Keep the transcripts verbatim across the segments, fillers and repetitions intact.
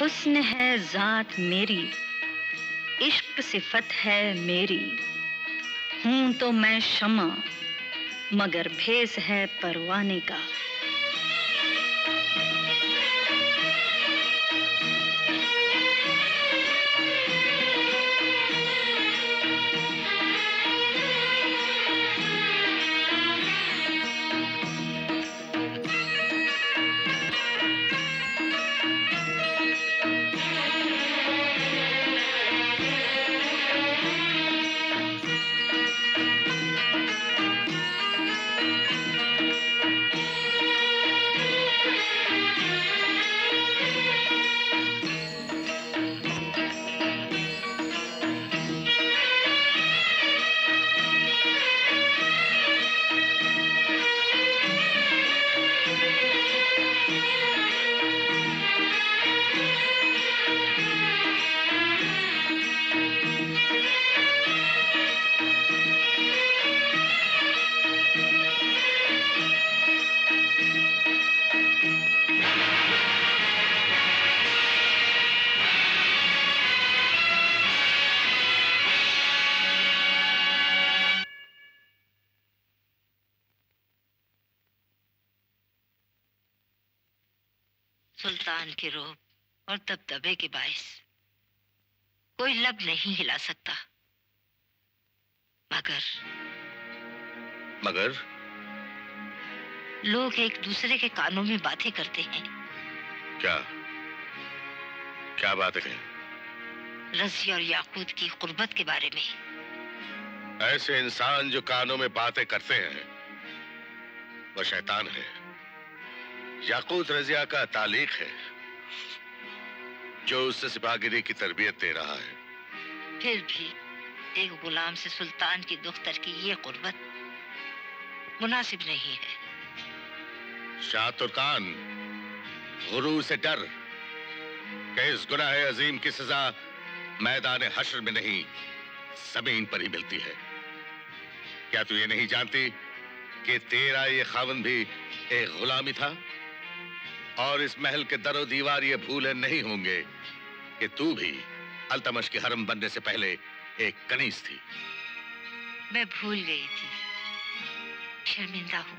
हुस्न है जात मेरी, इश्क सिफत है मेरी। हूं तो मैं शमा, मगर भेस है परवाने का। सुल्तान के रोब और दबदबे के बाइस कोई लब नहीं हिला सकता। मगर मगर लोग एक दूसरे के कानों में बातें करते हैं। क्या क्या बात है? रज़ी और याकूत की कुर्बत के बारे में। ऐसे इंसान जो कानों में बातें करते हैं वो शैतान है। याकूत रज़िया का तालीक है जो उससे सिपाहगिरी की तरबियत दे रहा है। फिर भी एक गुलाम से सुल्तान की दुख्तर की ये कुर्बत मुनासिब नहीं है। शाह तुर्कान, गुरूर से डर कि इस गुनाह अजीम की सजा मैदान हश्र में नहीं जमीन पर ही मिलती है। क्या तू ये नहीं जानती कि तेरा ये खावन भी एक गुलामी था? और इस महल के दरो दीवार ये भूले नहीं होंगे कि तू भी अल्तमश के हरम बनने से पहले एक कनीज थी। मैं भूल गई थी, शर्मिंदा हूं।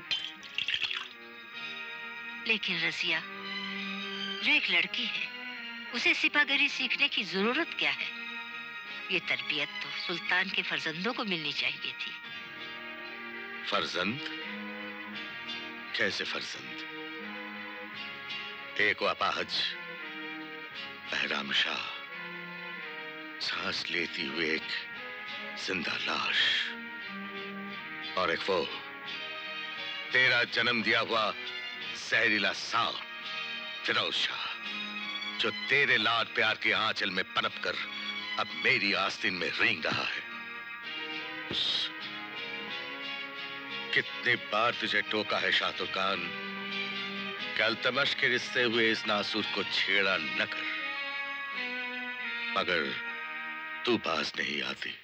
लेकिन रज़िया जो एक लड़की है, उसे सिपाहगिरी सीखने की जरूरत क्या है? ये तरबियत तो सुल्तान के फर्जंदों को मिलनी चाहिए थी। फर्जंद? कैसे फर्जंद? एक अपाहज बहराम शाह, सांस लेती हुई एक जिंदा लाश, और एक वो तेरा जन्म दिया हुआ जहरीला सांप फिरोज शाह, जो तेरे लाड प्यार के आंचल में पनप कर अब मेरी आस्तीन में रेंग रहा है। कितने बार तुझे टोका है शाह तुर्कान, अल्तमश के रिश्ते हुए इस नासूर को छेड़ा न कर, मगर तू पास नहीं आती।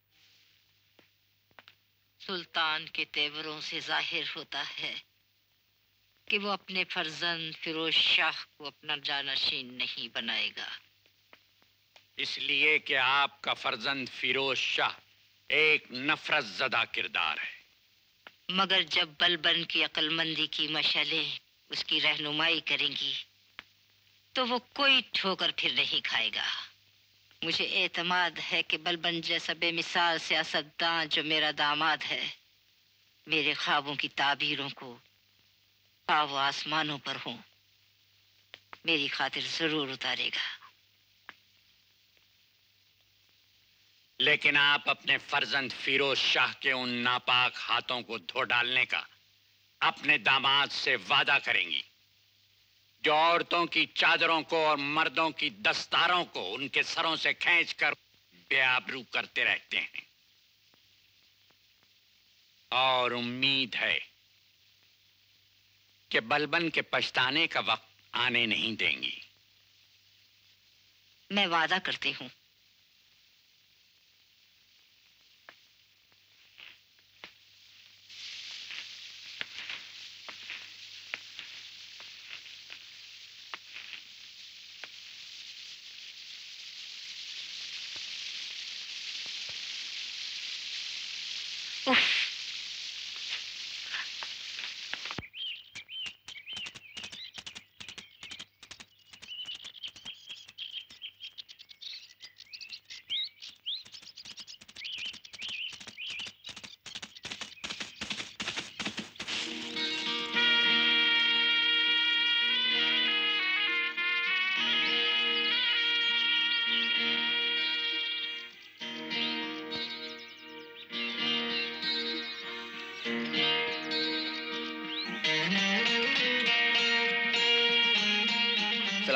सुल्तान के तेवरों से जाहिर होता है कि वो अपने फर्जंद फिरोज शाह को अपना जानशीन नहीं बनाएगा। इसलिए कि आपका फर्जंद फिरोज शाह एक नफरत ज़दा किरदार है। मगर जब बलबन की अक्लमंदी की मशालें उसकी रहनुमाई करेंगी तो वो कोई ठोकर फिर नहीं खाएगा। मुझे एतमाद है कि बलबन जैसा बेमिसाल सियासतदान जो मेरा दामाद है, मेरे ख्वाबों की ताबीरों को पाव आसमानों पर हो मेरी खातिर जरूर उतारेगा। लेकिन आप अपने फर्जंद फिरोज शाह के उन नापाक हाथों को धो डालने का अपने दामाद से वादा करेंगी जो औरतों की चादरों को और मर्दों की दस्तारों को उनके सरों से खींचकर बेआबरू करते रहते हैं, और उम्मीद है कि बलबन के पछताने का वक्त आने नहीं देंगी। मैं वादा करती हूं।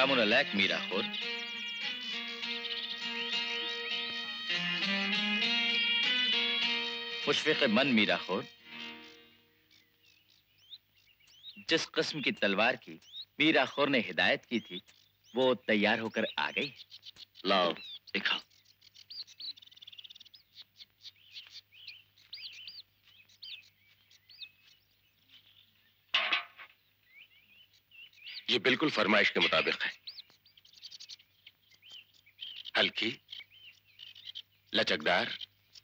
सलामुन अलैक मीरा खोर। मुशफ़िक़ मन मीरा खोर, जिस किस्म की तलवार की मीरा खोर ने हिदायत की थी वो तैयार होकर आ गई। लाओ दिखाओ। ये बिल्कुल फरमाइश के मुताबिक है। हल्की, लचकदार,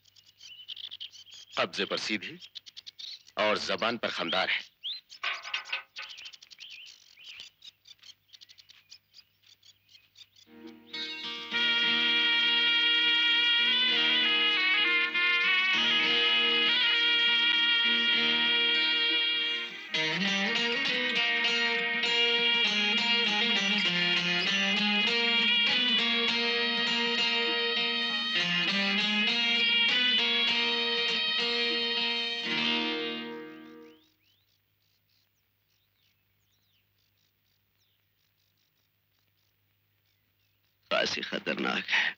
कब्जे पर सीधी और जबान पर खमदार है। खासी खतरनाक है।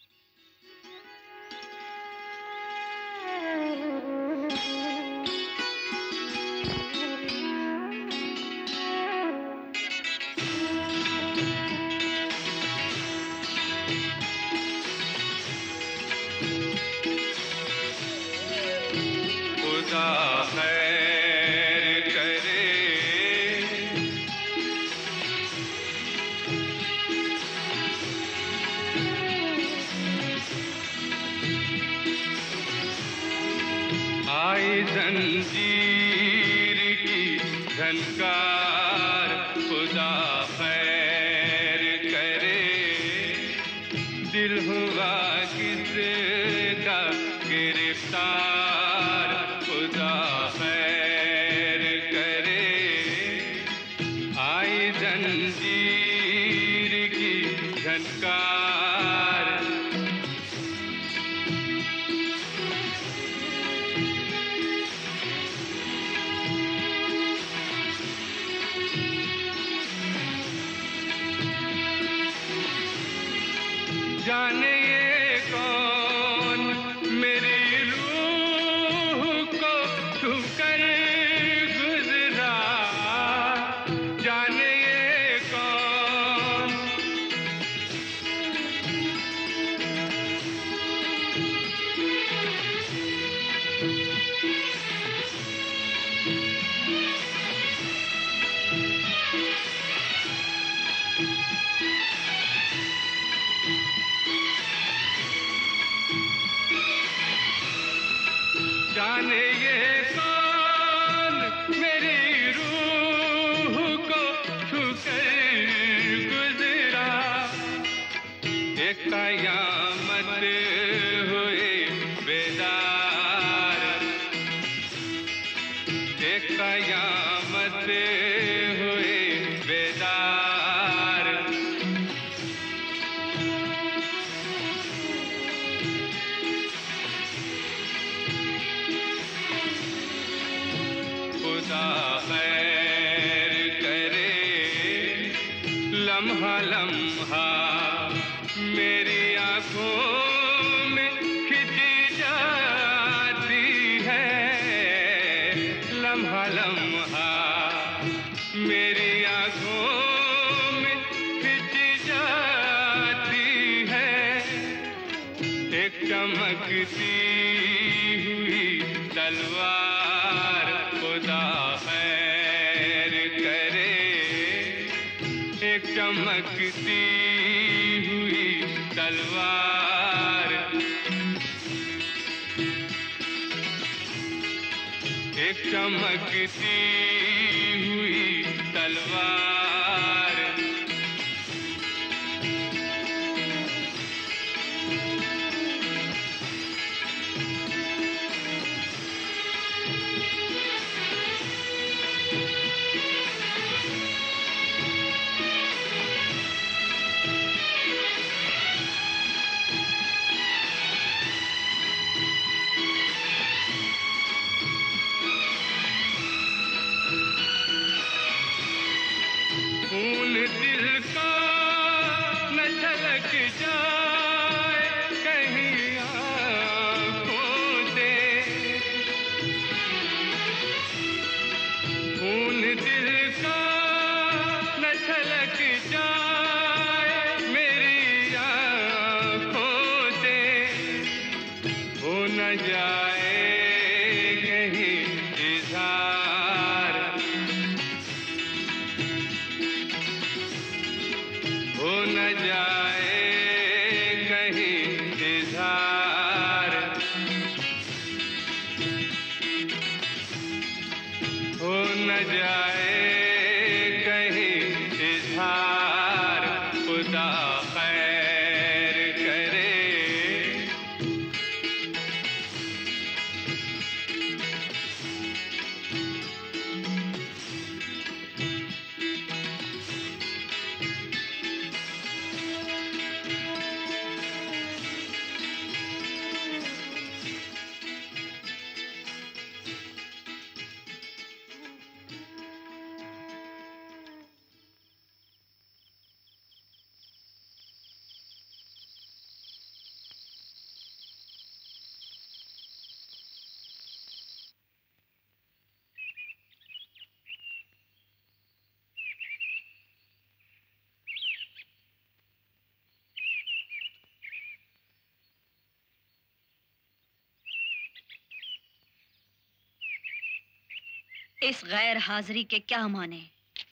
खुदा खैर करे, आई जंजीर की झनकार। खुदा खैर करे, दिल हुआ किसका गिरफ्तार। खुदा खैर करे, आई जंजीर की झनकार। जाने ये कौन मेरी रूह को छू कर गुजरा। जाने ये कौन, जाने ये कौन मेरी रूह को छू कर गुजरा। एक कयामत हुए बेदार, एक कयामत हुए बेदार। खुदा खैर करे, लम्हा लम्हा मेरी आंखों में खिंची जाती है। लम्हा लम्हा मेरी आंखों में खिंची जाती है। एक चमकती हुई तलवार। खुदा खैर करे, एक चमकती हुई तलवार। एक चमकती हुई तलवार। छलक जाए कहीं आँखों से, खून दिल का न छलक जाए मेरी आँखों से, हो न जाए कहीं इज़हार, हो न जाए कहीं इज़हार, हो न जाए कहीं इज़हार, खुदा खैर करे। इस गैर हाजिरी के क्या माने?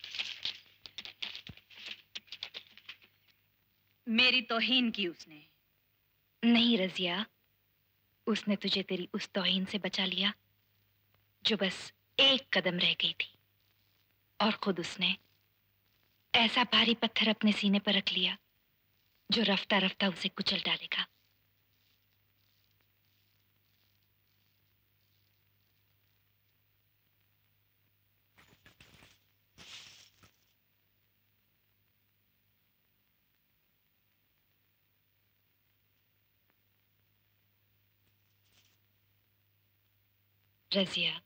मेरी तौहीन की उसने। नहीं रजिया, उसने तुझे तेरी उस तौहीन से बचा लिया जो बस एक कदम रह गई थी, और खुद उसने ऐसा भारी पत्थर अपने सीने पर रख लिया जो रफ्ता रफ्ता उसे कुचल डालेगा। रजिया,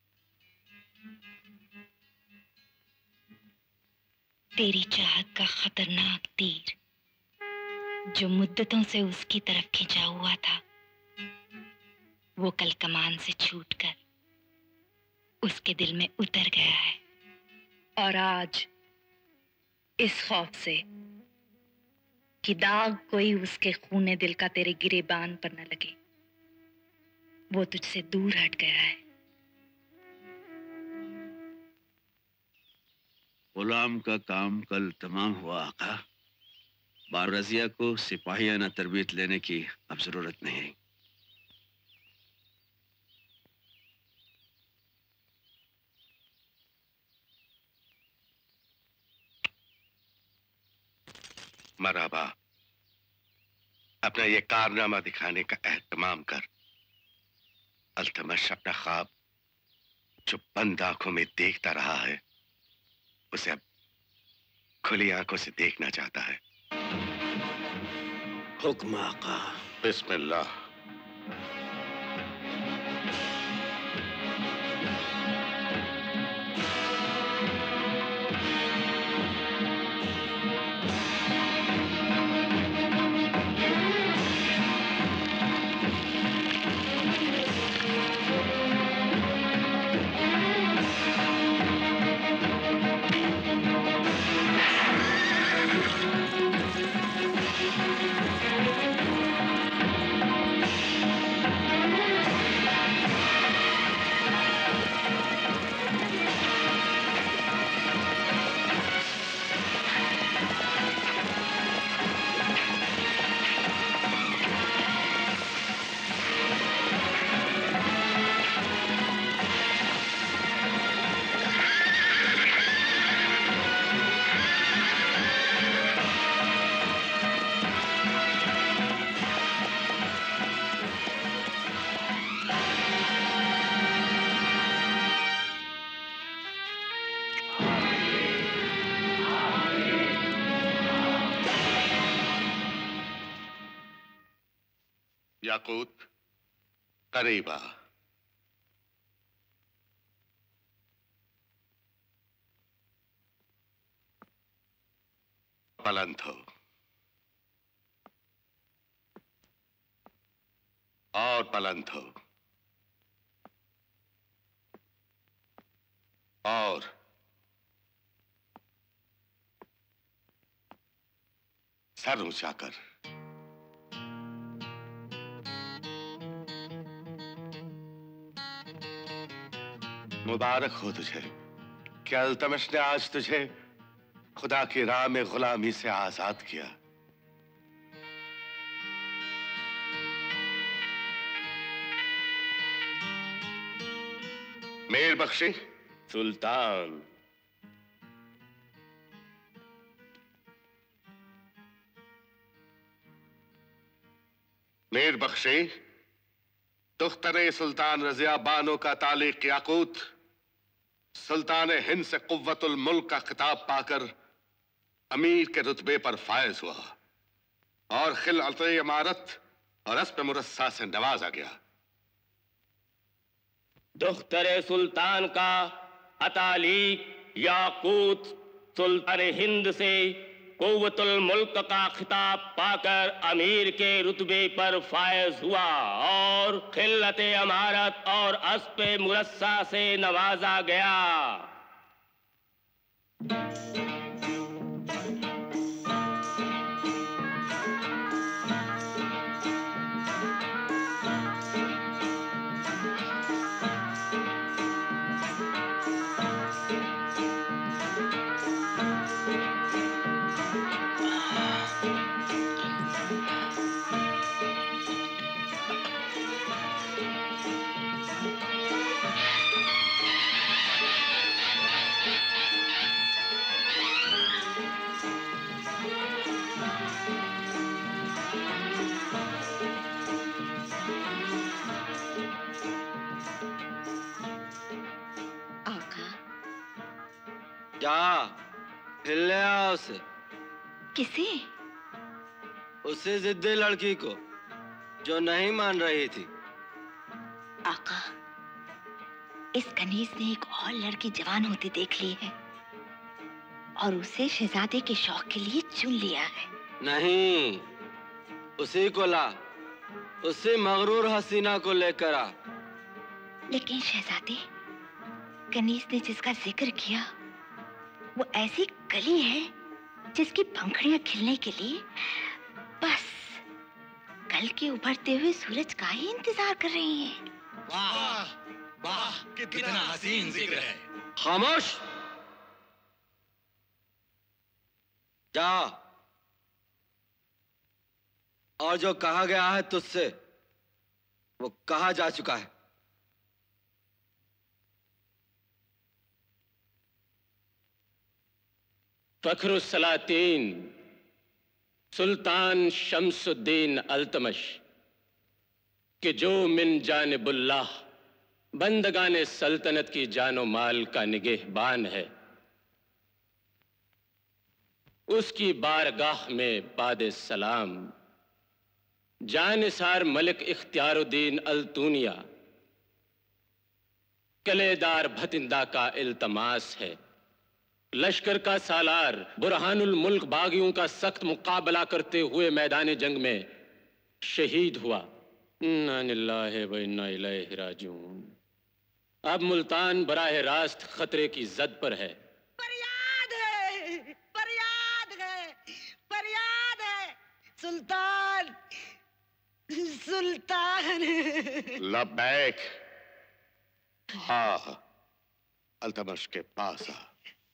तेरी चाहत का खतरनाक तीर जो मुद्दतों से उसकी तरफ खिंचा हुआ था, वो कल कमान से छूटकर उसके दिल में उतर गया है। और आज इस खौफ से कि दाग कोई उसके खूने दिल का तेरे गिरेबान पर न लगे, वो तुझसे दूर हट गया है। गुलाम का काम कल तमाम हुआ आका। बार रजिया को सिपाहियाना तरबियत लेने की अब जरूरत नहीं। मरहबा, अपना ये कारनामा दिखाने का एहतमाम कर। अल्तमश अपना ख्वाब जो बंद आंखों में देखता रहा है, उसे अब खुली आंखों से देखना चाहता है। हुक्म आका। बिस्मिल्लाह। याकूत, करीबा। बुलंद हो। और बुलंद हो और सर ऊंचा कर। मुबारक हो तुझे कि अल्तमश ने आज तुझे खुदा की राह में गुलामी से आजाद किया। मेर बख्शी सुल्तान। मेर बख्शी दुख्तरे सुल्तान रजिया बानो का तालिक याकूत सुल्तान हिंद से कुव्वतुल मुल्क का खिताब पाकर अमीर के रुतबे पर फायज हुआ और खिलअत इमारत और अस्प मुरस्सा से नवाजा गया। दुख्तरे सुल्तान का अतालिक याकूत सुल्तान हिंद से कुव्वतुल मुल्क का खिताब पाकर अमीर के रुतबे पर फायज हुआ और खिल्लत अमारत और अस्प मुरस्सा से नवाजा गया। जा हिलने आ उसे। किसे? उसे जिद्दी लड़की को जो नहीं मान रही थी। आका, इस कनीज ने एक और लड़की जवान होती देख ली है और उसे शहजादे के शौक के लिए चुन लिया है। नहीं, उसी को ला, उसी मगरूर हसीना को लेकर आ। लेकिन शहजादे, कनीज ने जिसका जिक्र किया वो ऐसी कली है जिसकी पंखड़ियां खिलने के लिए बस कल के उभरते हुए सूरज का ही इंतजार कर रही हैं। वाह वाह, कितना हसीन जिक्र है। खामोश, जा। और जो कहा गया है तुझसे वो कहा जा चुका है। फखरुस्सलातीन सुल्तान शम्सुद्दीन अल्तमश कि जो मिन जानिबुल्लाह बंदगाने सल्तनत की जानो माल का निगहबान है, उसकी बारगाह में बाद सलाम जानिसार मलिक इख्तियारुद्दीन अल्तूनिया कलेदार भतिंदा का इल्तमास है। लश्कर का सालार बुरहानुल मुल्क बागियों का सख्त मुकाबला करते हुए मैदान जंग में शहीद हुआ। इन्ना लिल्लाहि व इन्ना इलैहि राजिऊन। अब मुल्तान बराह रास्त खतरे की जद पर है। फरियाद है, फरियाद है, फरियाद है। सुल्तान, सुल्तान। लब्बैक। हाँ, अल्तमश के पास आ।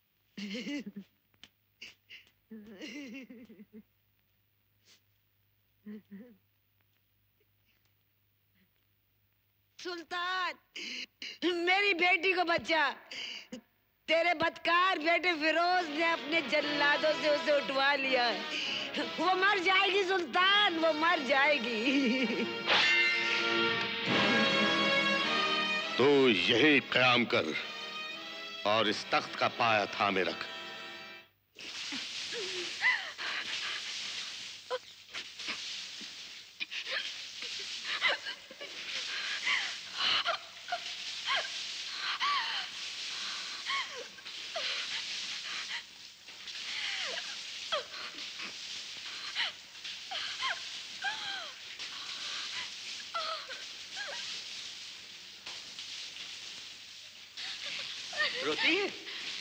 सुल्तान, मेरी बेटी को बचा। तेरे बदकार बेटे फिरोज ने अपने जल्लादों से उसे उठवा लिया है। वो मर जाएगी सुल्तान, वो मर जाएगी। तू यही क़याम कर और इस तख्त का पाया थामे रख। रोती है?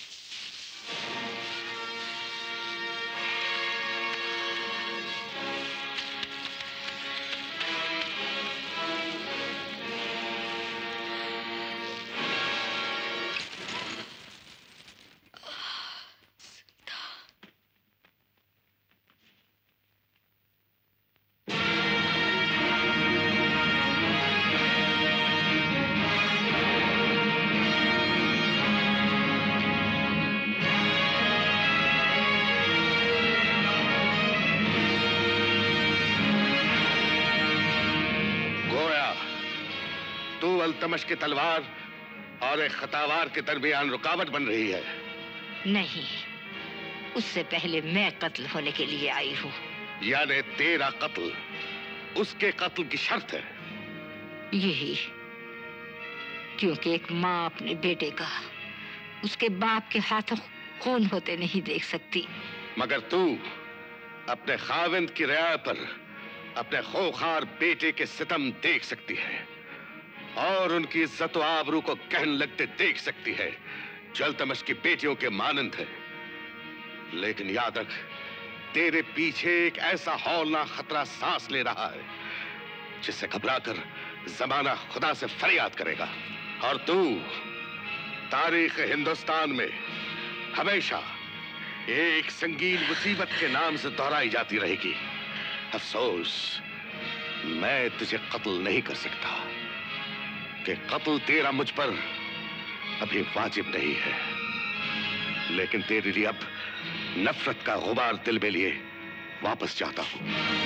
अल्तमश की तलवार और एक खतावार के दरमियान रुकावट बन रही है। नहीं, उससे पहले मैं कत्ल होने के लिए आई हूँ। यानी तेरा कत्ल उसके कत्ल की शर्त है? यही, क्योंकि एक माँ अपने बेटे का उसके बाप के हाथों खून होते नहीं देख सकती। मगर तू अपने खाविंद की रिया पर अपने खोखार बेटे के सितम देख सकती है और उनकी इज्जत व आबरू को कहन लगते देख सकती है जो अल्तमश की बेटियों के मानंद है। लेकिन याद रख, तेरे पीछे एक ऐसा हौलनाक खतरा सांस ले रहा है जिससे घबराकर जमाना खुदा से फरियाद करेगा। और तू तारीख हिंदुस्तान में हमेशा एक संगीन मुसीबत के नाम से दोहराई जाती रहेगी। अफसोस, मैं तुझे कत्ल नहीं कर सकता कि कत्ल तेरा मुझ पर अभी वाजिब नहीं है। लेकिन तेरे लिए अब नफरत का गुबार दिल में लिए वापस जाता हूं।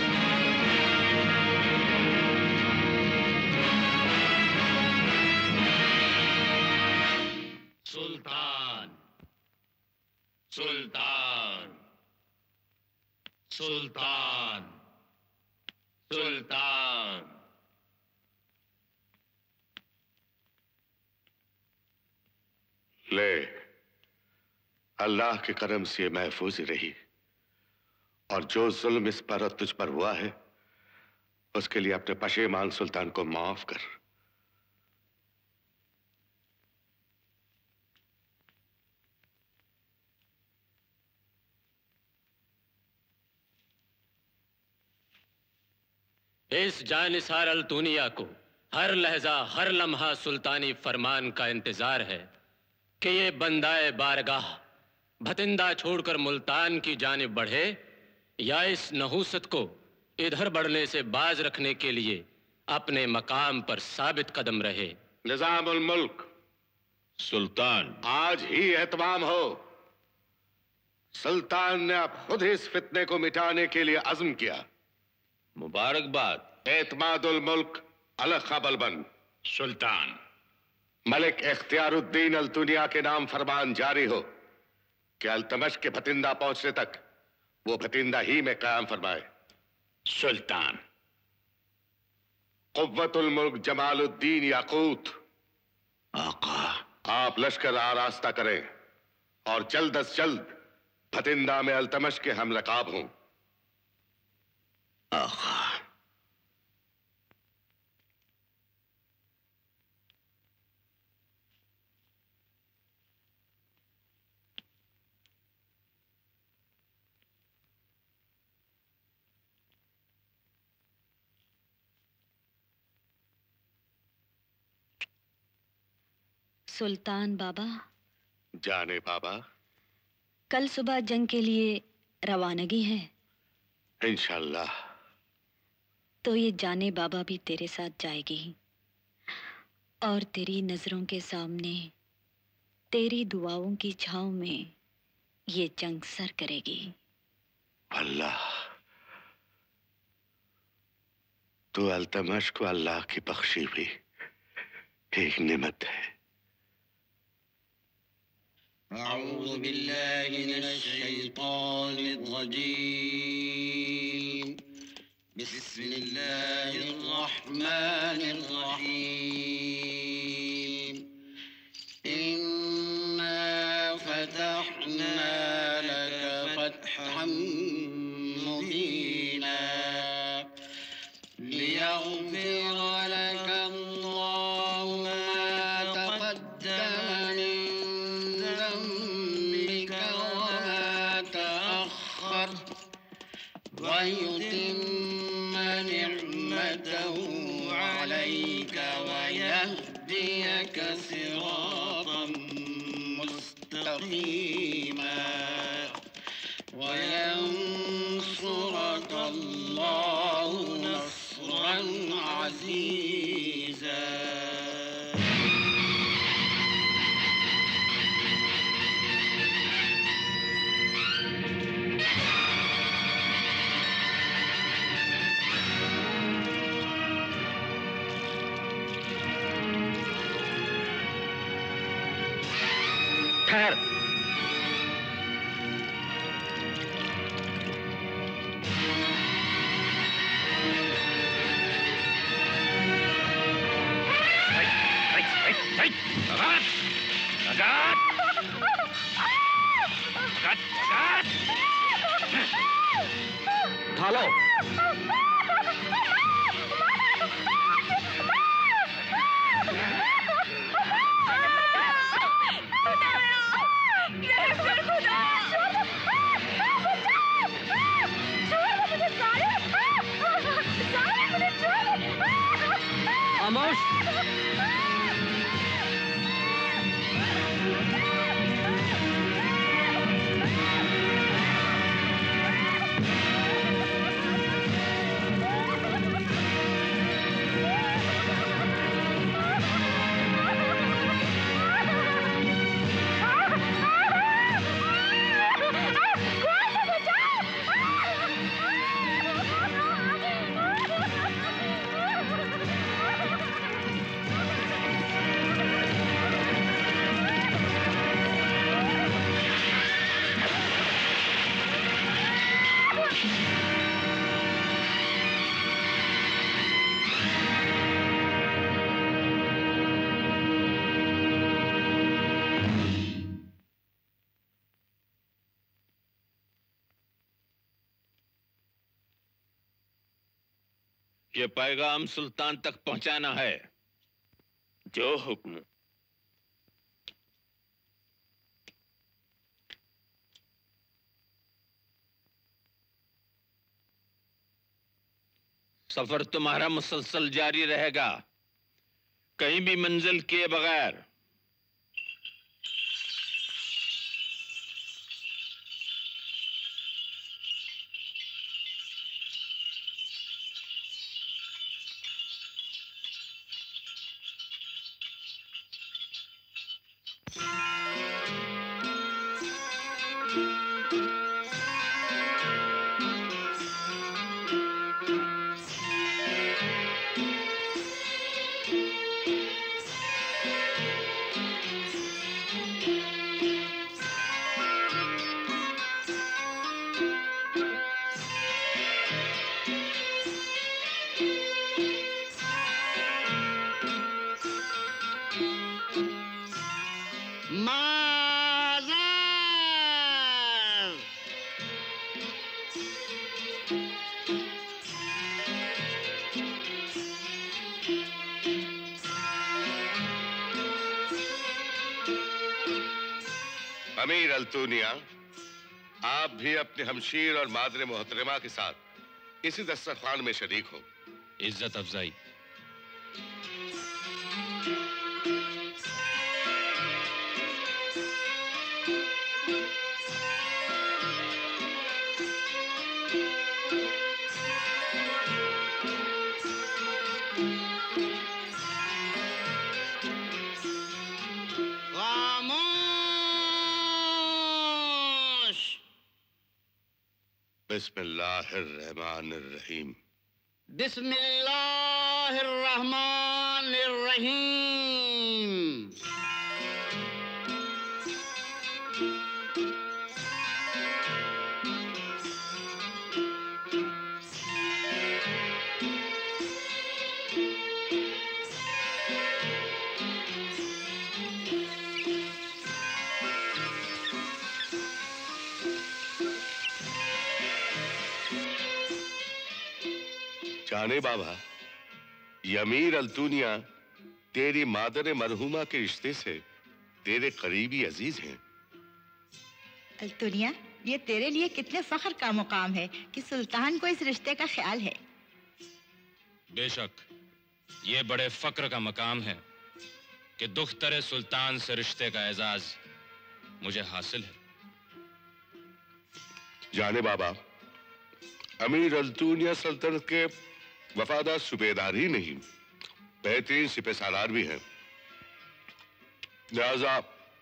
सुल्तान, सुल्तान, सुल्तान, सुल्तान। ले, अल्लाह के करम से महफूज रही और जो जुल्म इस पर और तुझ पर हुआ है उसके लिए अपने पशेमान सुल्तान को माफ कर। इस जानिसार अल दुनिया को हर लहजा हर लम्हा सुल्तानी फरमान का इंतजार है कि ये बंदाए बारगाह भतिंदा छोड़कर मुल्तान की जानिब बढ़े या इस नहूसत को इधर बढ़ने से बाज रखने के लिए अपने मकाम पर साबित कदम रहे। निजाम उल मुल्क, सुल्तान, आज ही एहतमाम हो। सुल्तान ने अब खुद ही इस फितने को मिटाने के लिए अज़्म किया। मुबारकबाद। एतमादुल मुल्क अलखा बलबन। सुल्तान, मलिक इख्तियारुद्दीन अल दुनिया के नाम फरमान जारी हो कि अल्तमश के भतिंदा पहुंचने तक वो भतिंदा ही में कायम फरमाए। सुल्तान। कुव्वतुल मुल्क जमालुद्दीन याकूत। आका, आप लश्कर आरास्ता करें और जल्द अज जल्द भतिंदा में अल्तमश के हम रकाब हों। आका। सुल्तान बाबा। जाने बाबा। कल सुबह जंग के लिए रवानगी है इंशाल्लाह। तो ये जाने बाबा भी तेरे साथ जाएगी और तेरी नजरों के सामने तेरी दुआओं की छांव में ये जंग सर करेगी। अल्लाह, तो अल्तमश को अल्लाह की बख्शी भी एक नेमत है। अऊज़ु बिल्लाहि मिनश शैतानिर रजीम। बिस्मिल्लाहिर रहमानिर रहीम। इन्ना फतहना लक फतहन मुबीना लियग़फिर लक अल्लाहु मा तक़द्दम मिन ويتم نعمته عليك ويهديك صراطا مستقيما وينصرك الله نصرا عزيزا. ठहर। ढालो। खामोश। ये पैगाम सुल्तान तक पहुंचाना है। जो हुक्म। सफर तुम्हारा मुसलसल जारी रहेगा, कहीं भी मंजिल किए बगैर। अमीर अल्तूनिया, आप भी अपने हमशीर और मादरे मोहतरमा के साथ इसी दस्तरखान में शरीक हो। इज्जत अफजाई। बिस्मिल्लाहिर्रहमानिर्रहीम। बिस्मिल्लाहिर्रहमानिर्रहीम। जाने बाबा, ये अमीर अल्तूनिया तेरी मादर मरहुमा के रिश्ते से तेरे करीबी अजीज हैं। अल्तूनिया, ये तेरे लिए कितने फख्र का मुकाम है कि सुल्तान को इस रिश्ते का ख्याल है। बेशक ये बड़े फख्र का मकाम है कि दुख्तर सुल्तान से रिश्ते का एजाज मुझे हासिल है। जाने बाबा, अमीर अल्तूनिया सल्तनत के वफादार सूबेदार ही नहीं, बेहतरीन सिपह सालार भी हैं। लिहाजा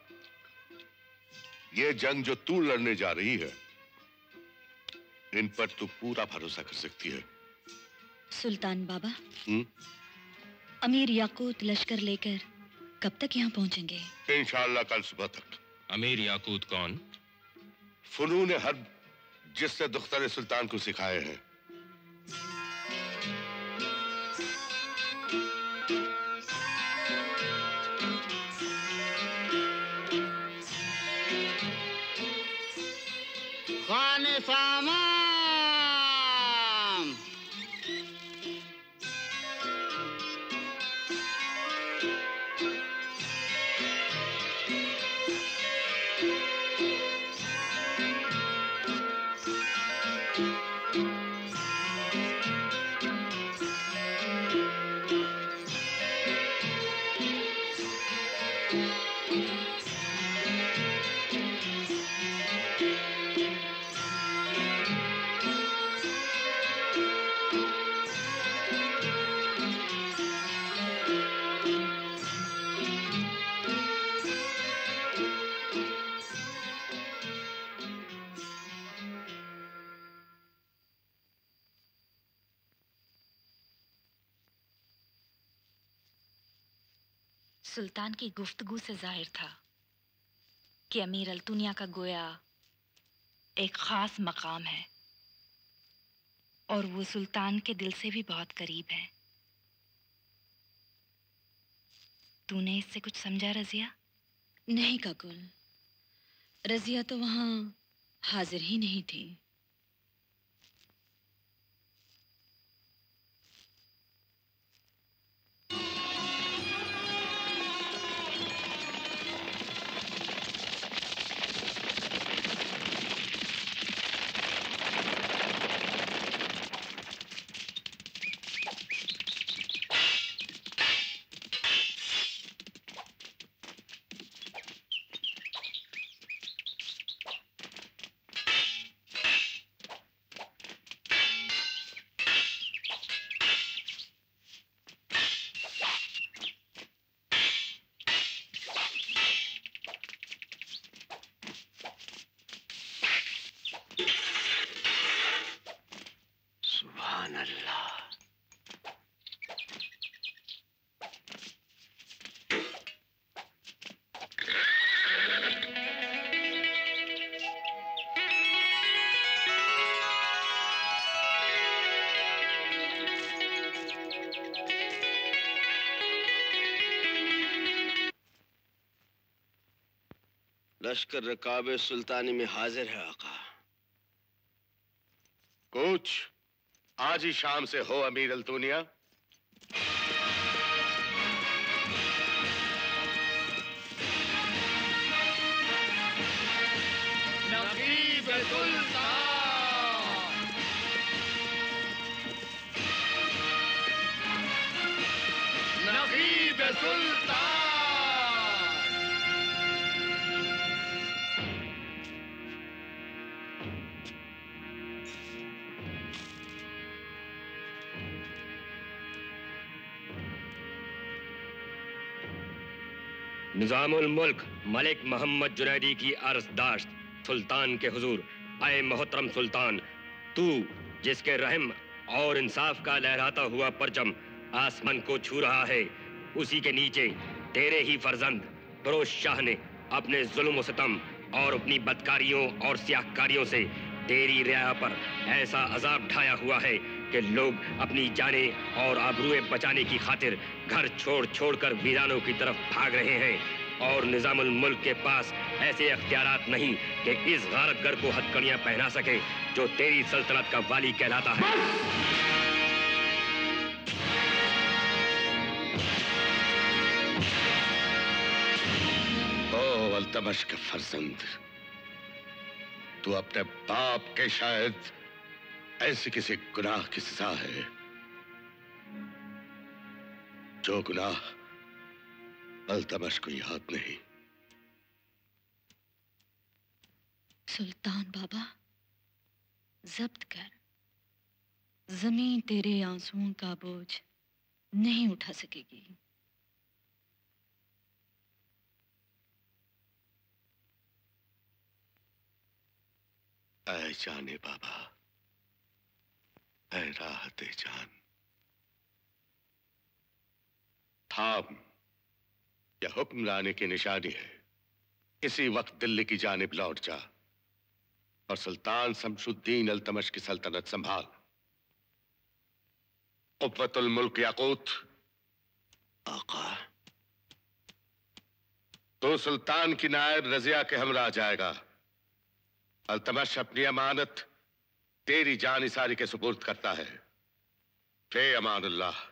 ये जंग जो तू लड़ने जा रही है, इन पर तू पूरा भरोसा कर सकती है। सुल्तान बाबा, हुँ? अमीर याकूत लश्कर लेकर कब तक यहाँ पहुंचेंगे? इंशाअल्लाह कल सुबह तक। अमीर याकूत कौन? फनून हर्ब जिसने दुख्तर सुल्तान को सिखाए हैं। खाने सामान सुल्तान की गुफ्तगू से जाहिर था कि अमीर अल्तुनिया का गोया एक खास मकाम है और वो सुल्तान के दिल से भी बहुत करीब है। तूने इससे कुछ समझा रजिया? नहीं काकुल, रजिया तो वहां हाजिर ही नहीं थी। लश्कर रकाबे सुल्तानी में हाजिर है आका। कुछ आज ही शाम से हो अमीर अल्तुनिया। नकीब सुल्तान, नकीब सुल्तान। निजामुल मुल्क मलिक मोहम्मद जुनैदी की अर्ज़दाश्त सुल्तान के हुजूर। आए मोहतरम सुल्तान, तू जिसके रहम और इंसाफ का लहराता हुआ परचम आसमान को छू रहा है, उसी के नीचे तेरे ही फर्जंद फिरोज शाह ने अपने जुल्म व सितम और अपनी बदकारियों और सियाहकारियों से तेरी रियाया पर ऐसा अजाब ढाया हुआ है कि लोग अपनी जाने और आबरूएं बचाने की खातिर घर छोड़ छोड़कर वीरानों की तरफ भाग रहे हैं और निजामुल मुल्क के पास ऐसे अख्तियारात नहीं कि इस गारतगर को हथकड़ियां पहना सके जो तेरी सल्तनत का वाली कहलाता है। ओ अल्तमश का फर्जंद, तू अपने बाप के शायद ऐसे किसी गुनाह की सजा है जो गुनाह अल्तमश को याद नहीं। सुल्तान बाबा, जब्त कर। जमीन तेरे आंसुओं का बोझ नहीं उठा सकेगी। ऐ जाने बाबा, ऐ राहते जान, थाम या हुक्म लाने की निशानी है। इसी वक्त दिल्ली की जानिब लौट जा और सुल्तान शमशुद्दीन अल्तमश की सल्तनत संभाल। क़ुव्वतुल मुल्क याकूत, आका, तो सुल्तान की नायब रजिया के हमरा जाएगा। अल्तमश अपनी अमानत तेरी जानिसारी के सुपुर्द करता है। फे अमानुल्लाह।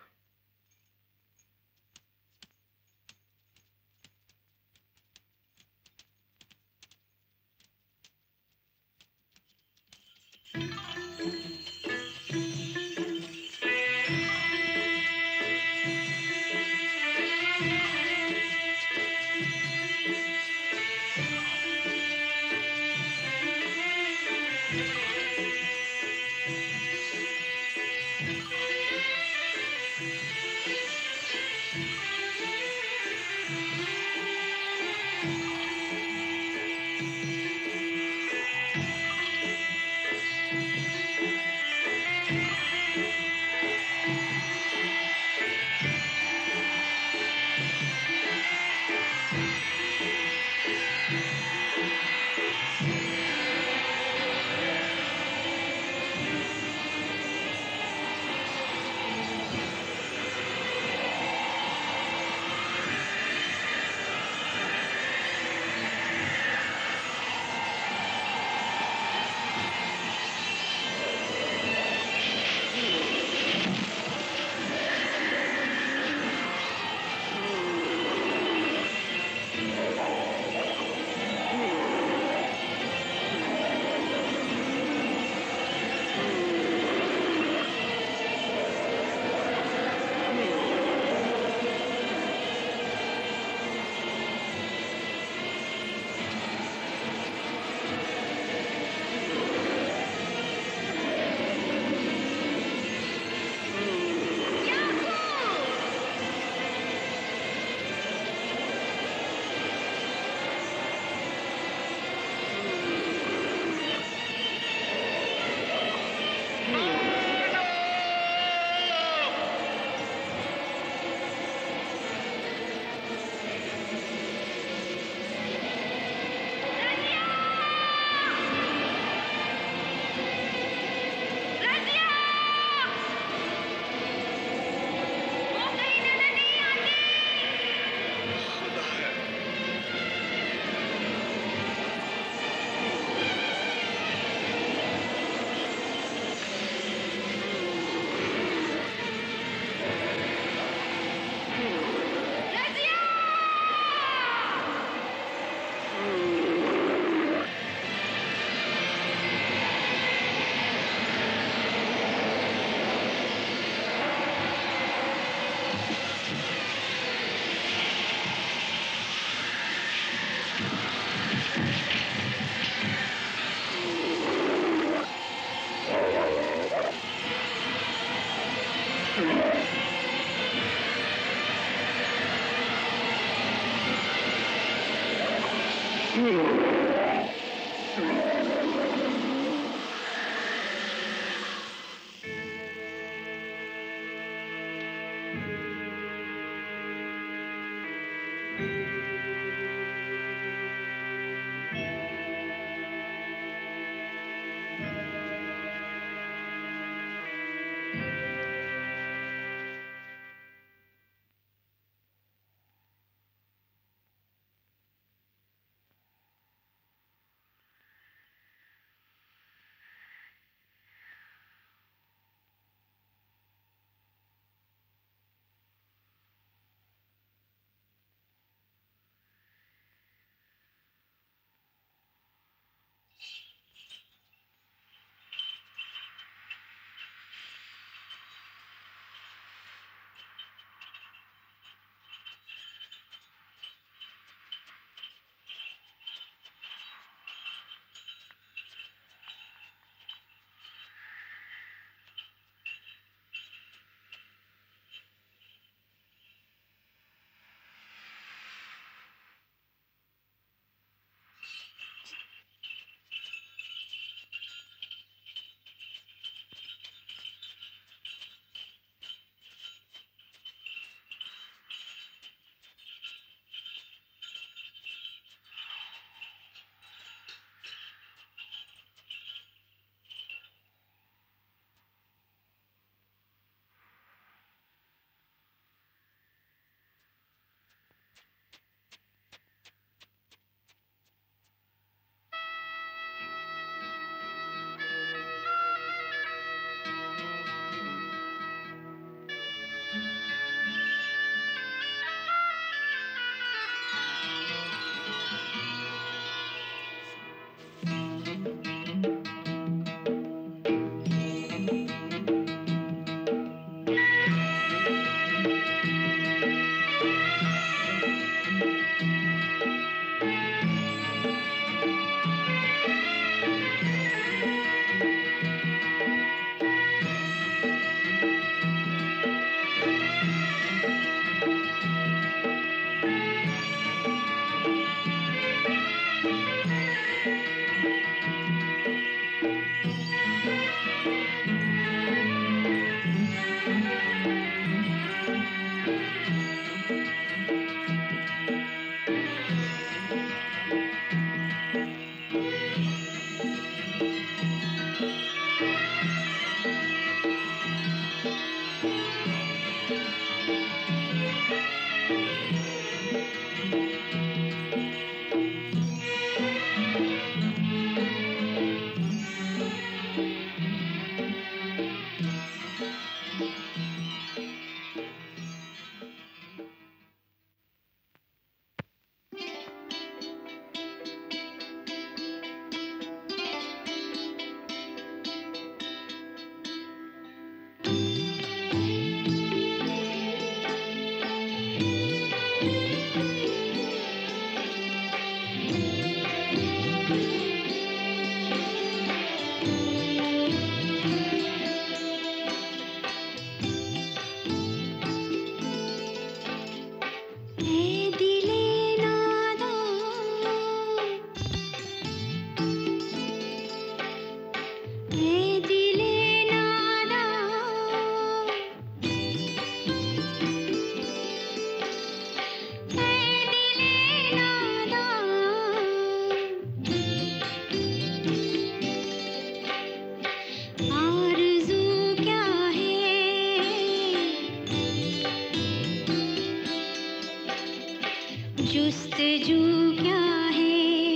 जुस्तजू क्या है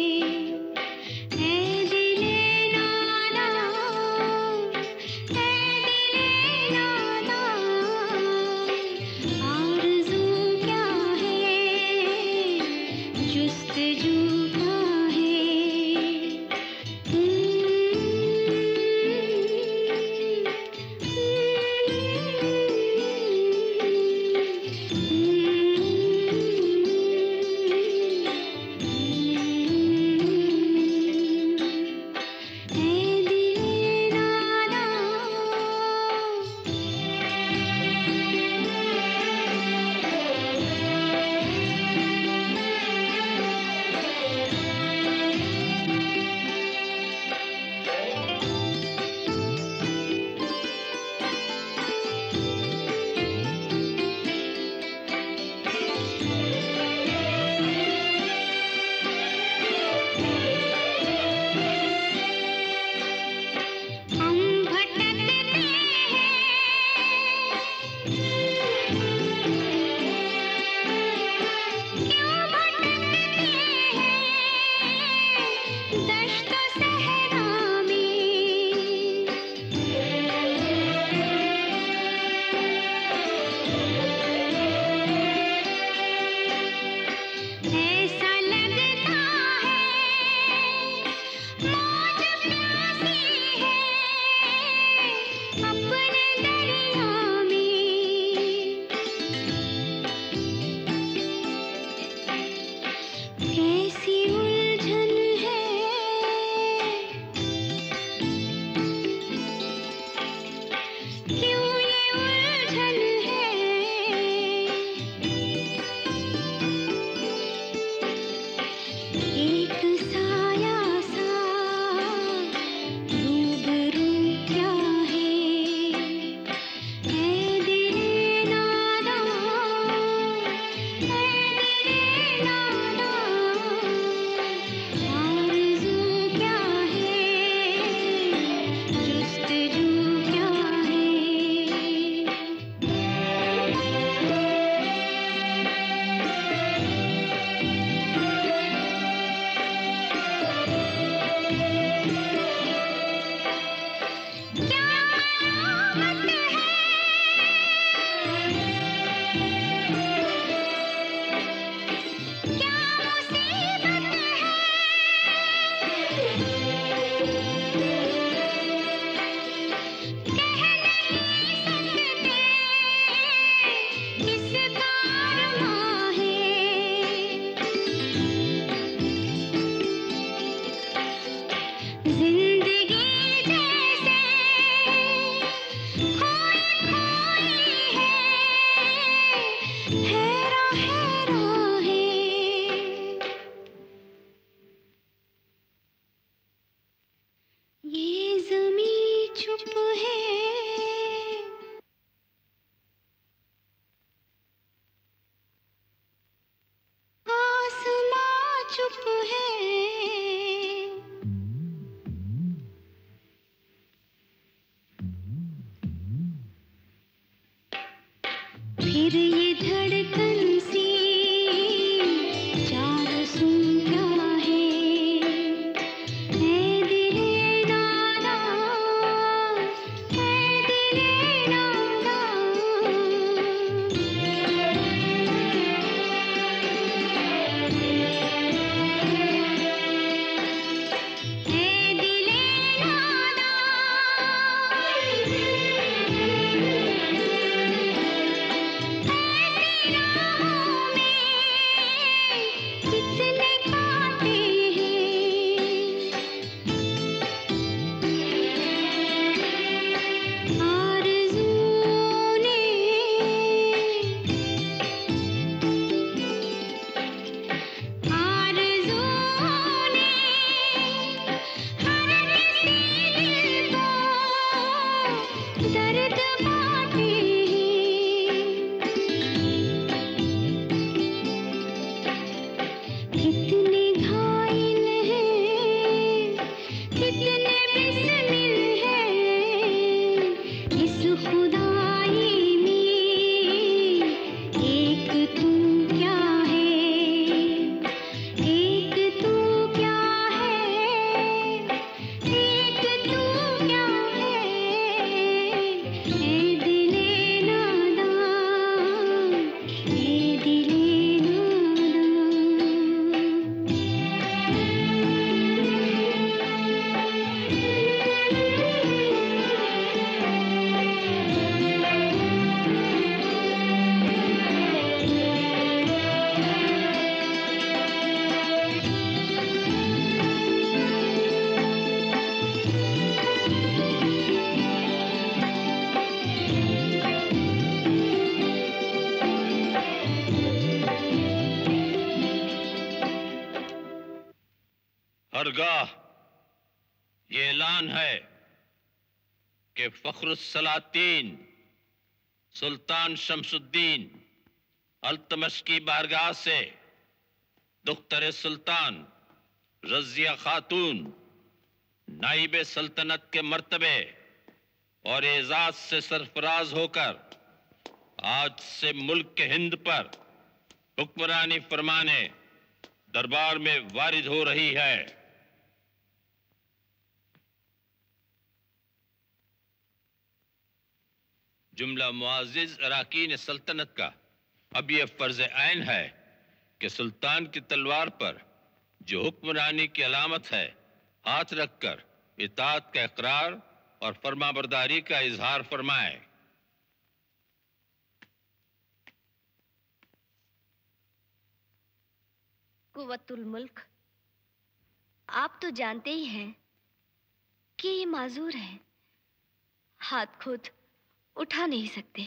ऐ दिले नादा, ऐ दिले नादा, आरज़ू क्या है, जुस्तजू क्या है। फिर ये धड़कन सी चार सुन क्या है ऐ दिले नादा, ऐ दिले नादा, ऐ दिले नादा, ऐ बरगाह ये ऐलान है कि फखरुस्सलातीन सुल्तान शमसुद्दीन अल्तमश की बारगाह से दुख्तर सुल्तान रजिया खातून नाइब सल्तनत के मर्तबे और एजाज से सरफराज होकर आज से मुल्क के हिंद पर हुक्मरानी फरमाने दरबार में वारिद हो रही है। जुमला मुआजिज अराकीन सल्तनत का अब यह फर्ज ऐन है कि सुल्तान की तलवार पर जो हुक्मरानी की अलामत है हाथ रखकर इताअत का इकरार और फरमाबरदारी का इजहार फरमाए। कुव्वतुल मुल्क, आप तो जानते ही हैं कि ये माजूर है, हाथ खुद उठा नहीं सकते।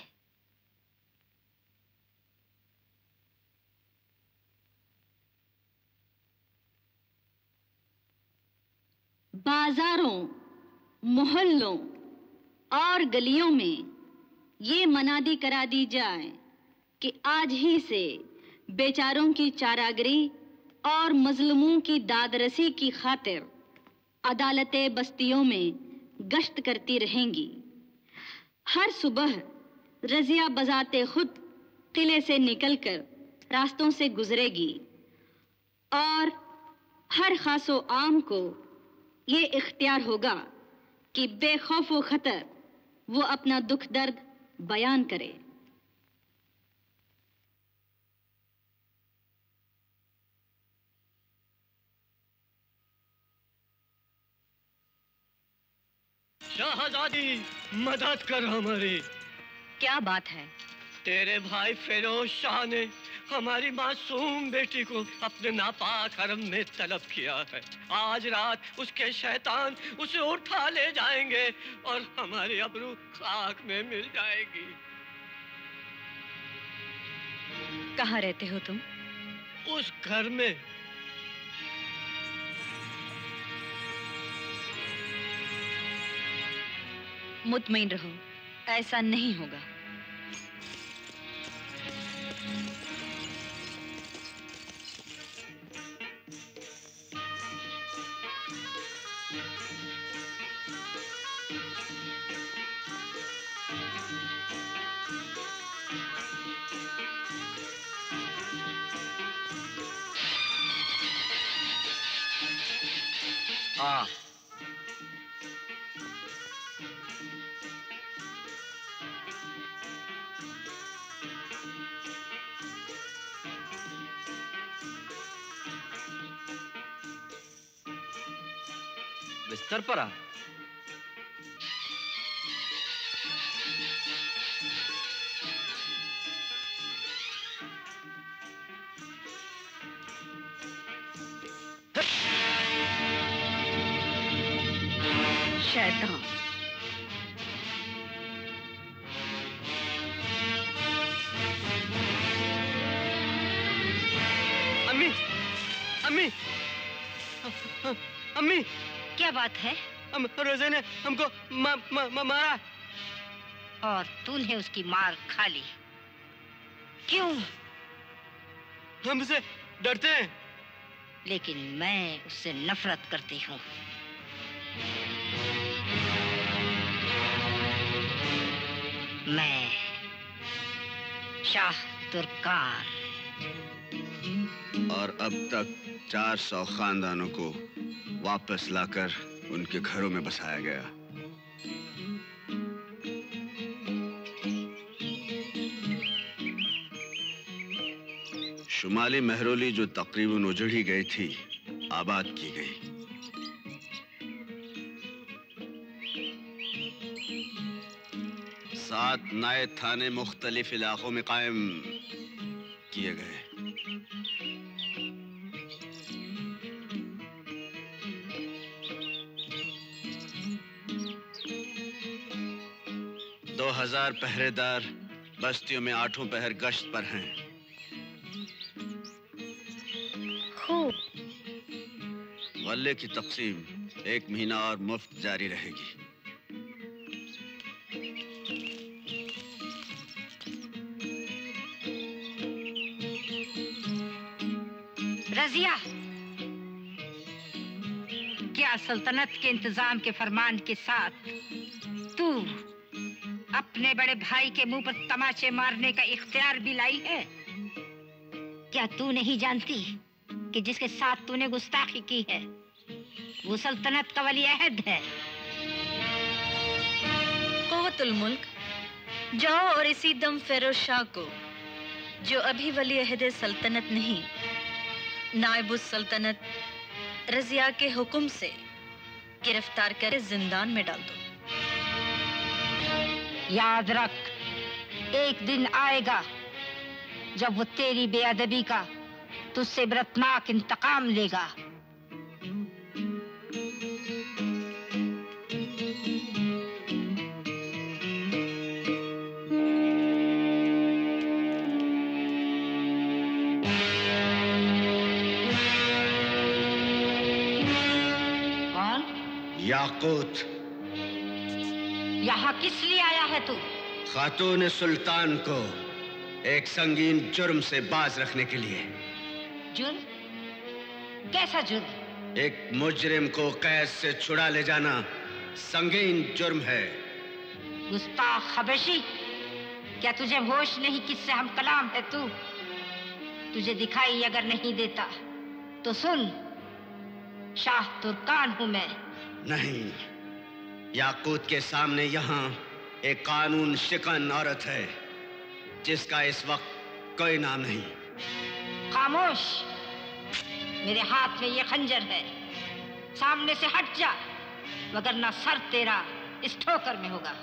बाजारों, मोहल्लों और गलियों में ये मनादी करा दी जाए कि आज ही से बेचारों की चारागरी और मजलूमों की दादरसी की खातिर अदालतें बस्तियों में गश्त करती रहेंगी। हर सुबह रजिया बजाते खुद किले से निकलकर रास्तों से गुजरेगी और हर खासो आम को ये इख्तियार होगा कि बेखौफ व खतर वो अपना दुख दर्द बयान करे। शाहजादी, मदद कर हमारी। क्या बात है? तेरे भाई फिरोज शाह ने हमारी मासूम बेटी को अपने नापाक हरम में तलब किया है। आज रात उसके शैतान उसे उठा ले जाएंगे और हमारी अबरू खाक में मिल जाएगी। कहाँ रहते हो तुम? उस घर में। मुतमईन रहो, ऐसा नहीं होगा। आ बिस्तर पर आ। शैतान। अम्मी, अम्मी, अम्मी, क्या बात है? हम रोजे ने हमको मा, मा, मा, मारा और तूने उसकी मार खा ली। क्यों? हमसे डरते हैं। लेकिन मैं उससे नफरत करती हूँ। मैं शाह तुर्कान। और अब तक चार सौ खानदानों को वापस लाकर उनके घरों में बसाया गया। शुमाली महरोली जो तकरीबन उजड़ी गई थी, आबाद की गई। सात नए थाने मुख्तलिफ इलाकों में कायम किए गए। दो हजार पहरेदार बस्तियों में आठों पहर गश्त पर हैं। खूब। गल्ले की तकसीम एक महीना और मुफ्त जारी रहेगी। रजिया, क्या सल्तनत के इंतजाम के फरमान के साथ तू अपने बड़े भाई के मुंह पर तमाचे मारने का इख्तियार भी लाई है? क्या तू नहीं जानती कि जिसके साथ तूने गुस्ताखी की है वो सल्तनत का वली अहद है? कुव्वतुल मुल्क, जाओ और इसी दम फिरोज शाह को, जो अभी वली अहद सल्तनत नहीं, नायबुस सल्तनत रजिया के हुक्म से गिरफ्तार कर जिंदान में डाल दो। याद रख, एक दिन आएगा जब वो तेरी बेअदबी का तुझसे इबरतनाक इंतकाम लेगा। याकूत, यहाँ किस लिए आया है तू? खातून सुल्तान को एक संगीन जुर्म से बाज रखने के लिए। जुर्म? कैसा जुर्म? एक मुजरिम को कैद से छुड़ा ले जाना संगीन जुर्म है। गुस्ताख हबशी, क्या तुझे होश नहीं किससे हम कलाम है तू? तुझे दिखाई अगर नहीं देता तो सुन, शाह तुर्कान हूं मैं। नहीं, याकूत के सामने यहाँ एक कानून शिकन औरत है जिसका इस वक्त कोई नाम नहीं। खामोश, मेरे हाथ में ये खंजर है, सामने से हट जा वगरना सर तेरा इस ठोकर में होगा।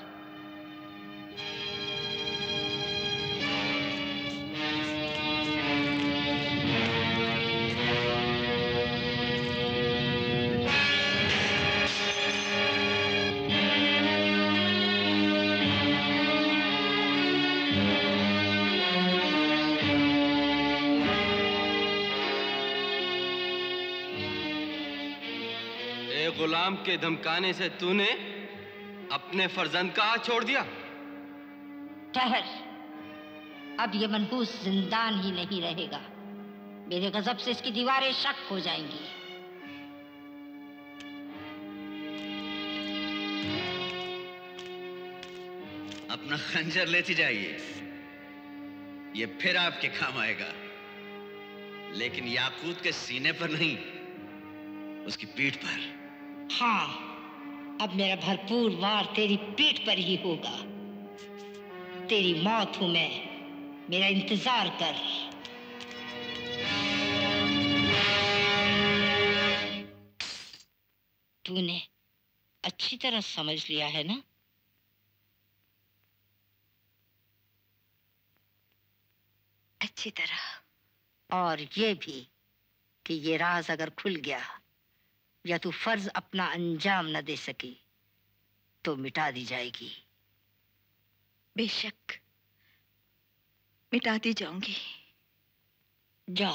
गुलाम के धमकाने से तूने अपने फर्जंद का हाथ छोड़ दिया। ठहर, अब ये मनहूस जिंदान ही नहीं रहेगा, मेरे गजब से इसकी दीवारें शक हो जाएंगी। अपना खंजर लेती जाइए, ये फिर आपके काम आएगा, लेकिन याकूत के सीने पर नहीं, उसकी पीठ पर। हाँ, अब मेरा भरपूर वार तेरी पीठ पर ही होगा। तेरी मौत हूं मैं, मेरा इंतजार कर। तूने अच्छी तरह समझ लिया है ना? अच्छी तरह। और ये भी कि ये राज अगर खुल गया या तू फर्ज अपना अंजाम न दे सकी तो मिटा दी जाएगी। बेशक मिटाती जाऊंगी। जा।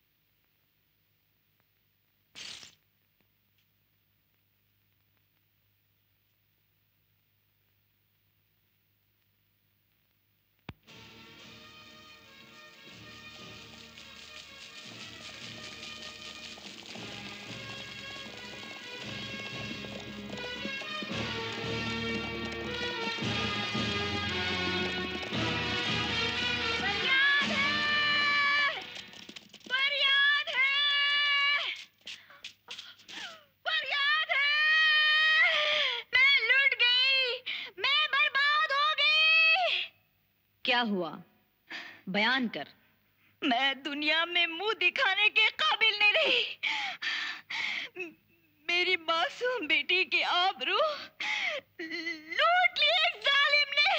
क्या हुआ? बयान कर। मैं दुनिया में मुंह दिखाने के काबिल नहीं रही। मेरी मासूम बेटी की आबरू लूट ली एक जालिम ने।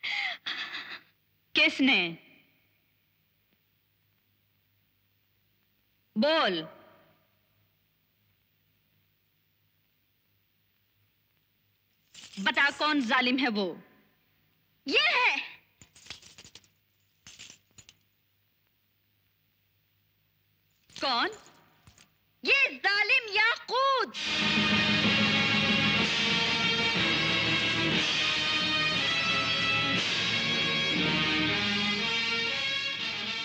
किसने? बोल। बता कौन जालिम है वो? ये है। कौन? ये जालिम याकूब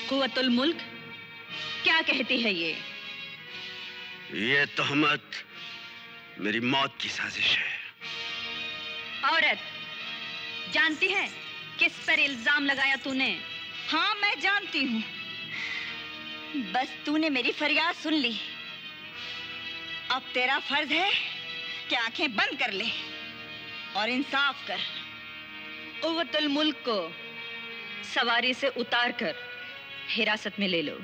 कुव्वतुल मुल्क, क्या कहती है ये? ये तोहमत मेरी मौत की साजिश है। औरत, जानती है किस पर इल्जाम लगाया तूने? हाँ, मैं जानती हूँ। बस तूने मेरी फरियाद सुन ली। अब तेरा फर्ज है कि आंखें बंद कर ले और इंसाफ कर। कुव्वतुल मुल्क को सवारी से उतार कर हिरासत में ले लो।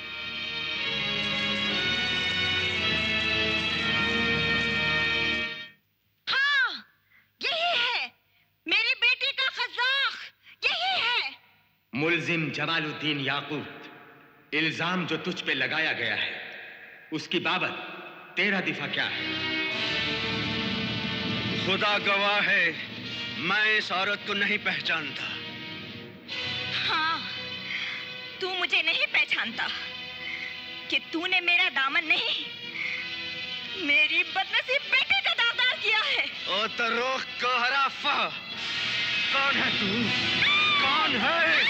हाँ, यही है मेरी बेटी का खज़ाक, यही है। मुल्जिम जमालुद्दीन याकूत, इल्जाम जो तुझ पे लगाया गया है उसकी बाबत तेरा दिफा क्या है? खुदा गवाह है, मैं इस औरत को नहीं पहचानता। हाँ, तू मुझे नहीं पहचानता कि तूने मेरा दामन नहीं, मेरी बदनसीब बेटी का दागदार किया है। ओ तो रोक को हराफा, कौन है तू? कौन है?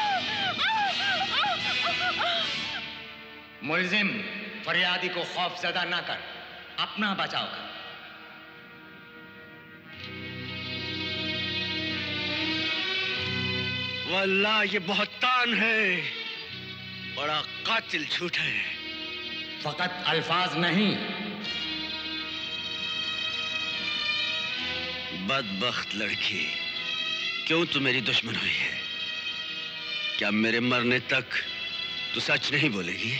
मुल्जिम, फरियादी को खौफजदा ना कर, अपना बचाव कर। वल्लाह ये बहुतान है, बड़ा कातिल झूठ है। फकत अल्फाज नहीं। बदबख्त लड़की, क्यों तू मेरी दुश्मन हुई है? क्या मेरे मरने तक तू सच नहीं बोलेगी?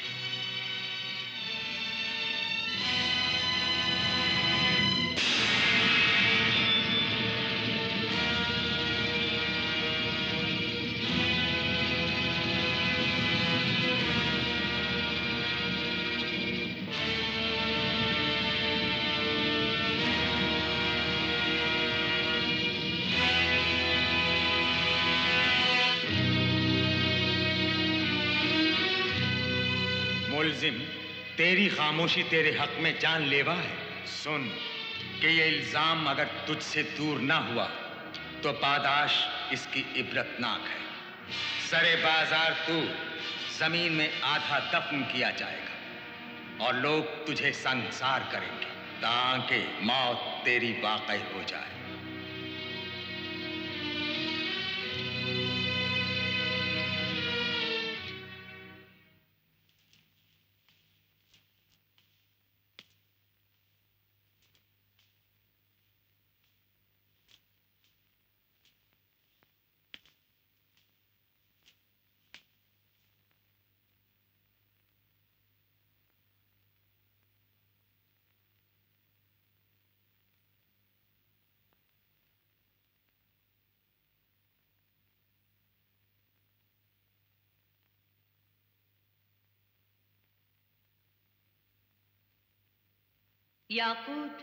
मुल्जिम, तेरी खामोशी तेरे हक में जानलेवा है। सुन कि ये इल्जाम अगर तुझसे दूर ना हुआ तो पादाश इसकी इबरतनाक है। सरे बाजार तू जमीन में आधा दफन किया जाएगा और लोग तुझे संसार करेंगे ताकि मौत तेरी वाक़ई हो जाए। याकूत,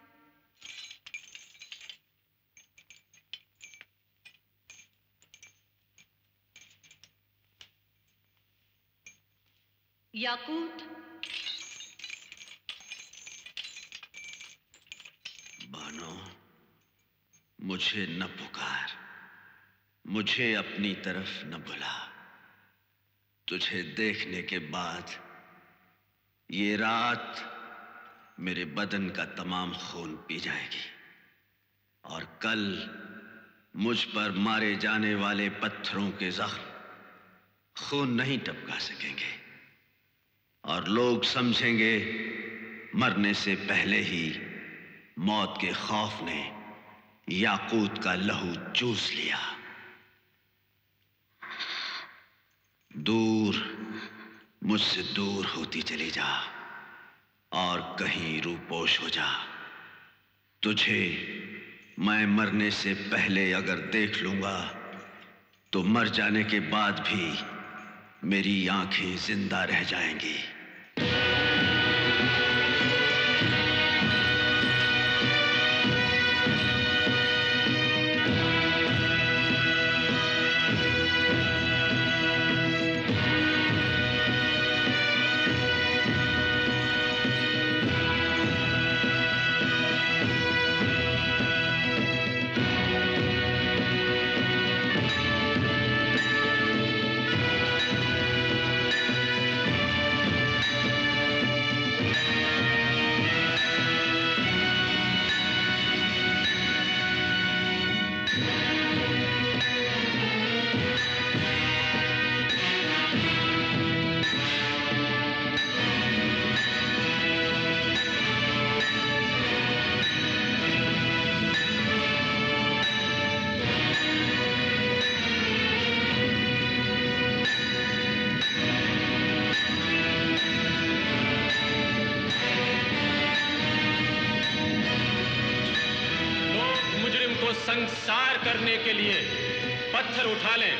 याकूत, बानो, मुझे न पुकार, मुझे अपनी तरफ न बुला। तुझे देखने के बाद ये रात मेरे बदन का तमाम खून पी जाएगी और कल मुझ पर मारे जाने वाले पत्थरों के जख्म खून नहीं टपका सकेंगे और लोग समझेंगे मरने से पहले ही मौत के खौफ ने याकूत का लहू चूस लिया। दूर, मुझसे दूर होती चली जा और कहीं रूपोश हो जा। तुझे मैं मरने से पहले अगर देख लूंगा तो मर जाने के बाद भी मेरी आंखें जिंदा रह जाएंगी। शर्मसार करने के लिए पत्थर उठा लें।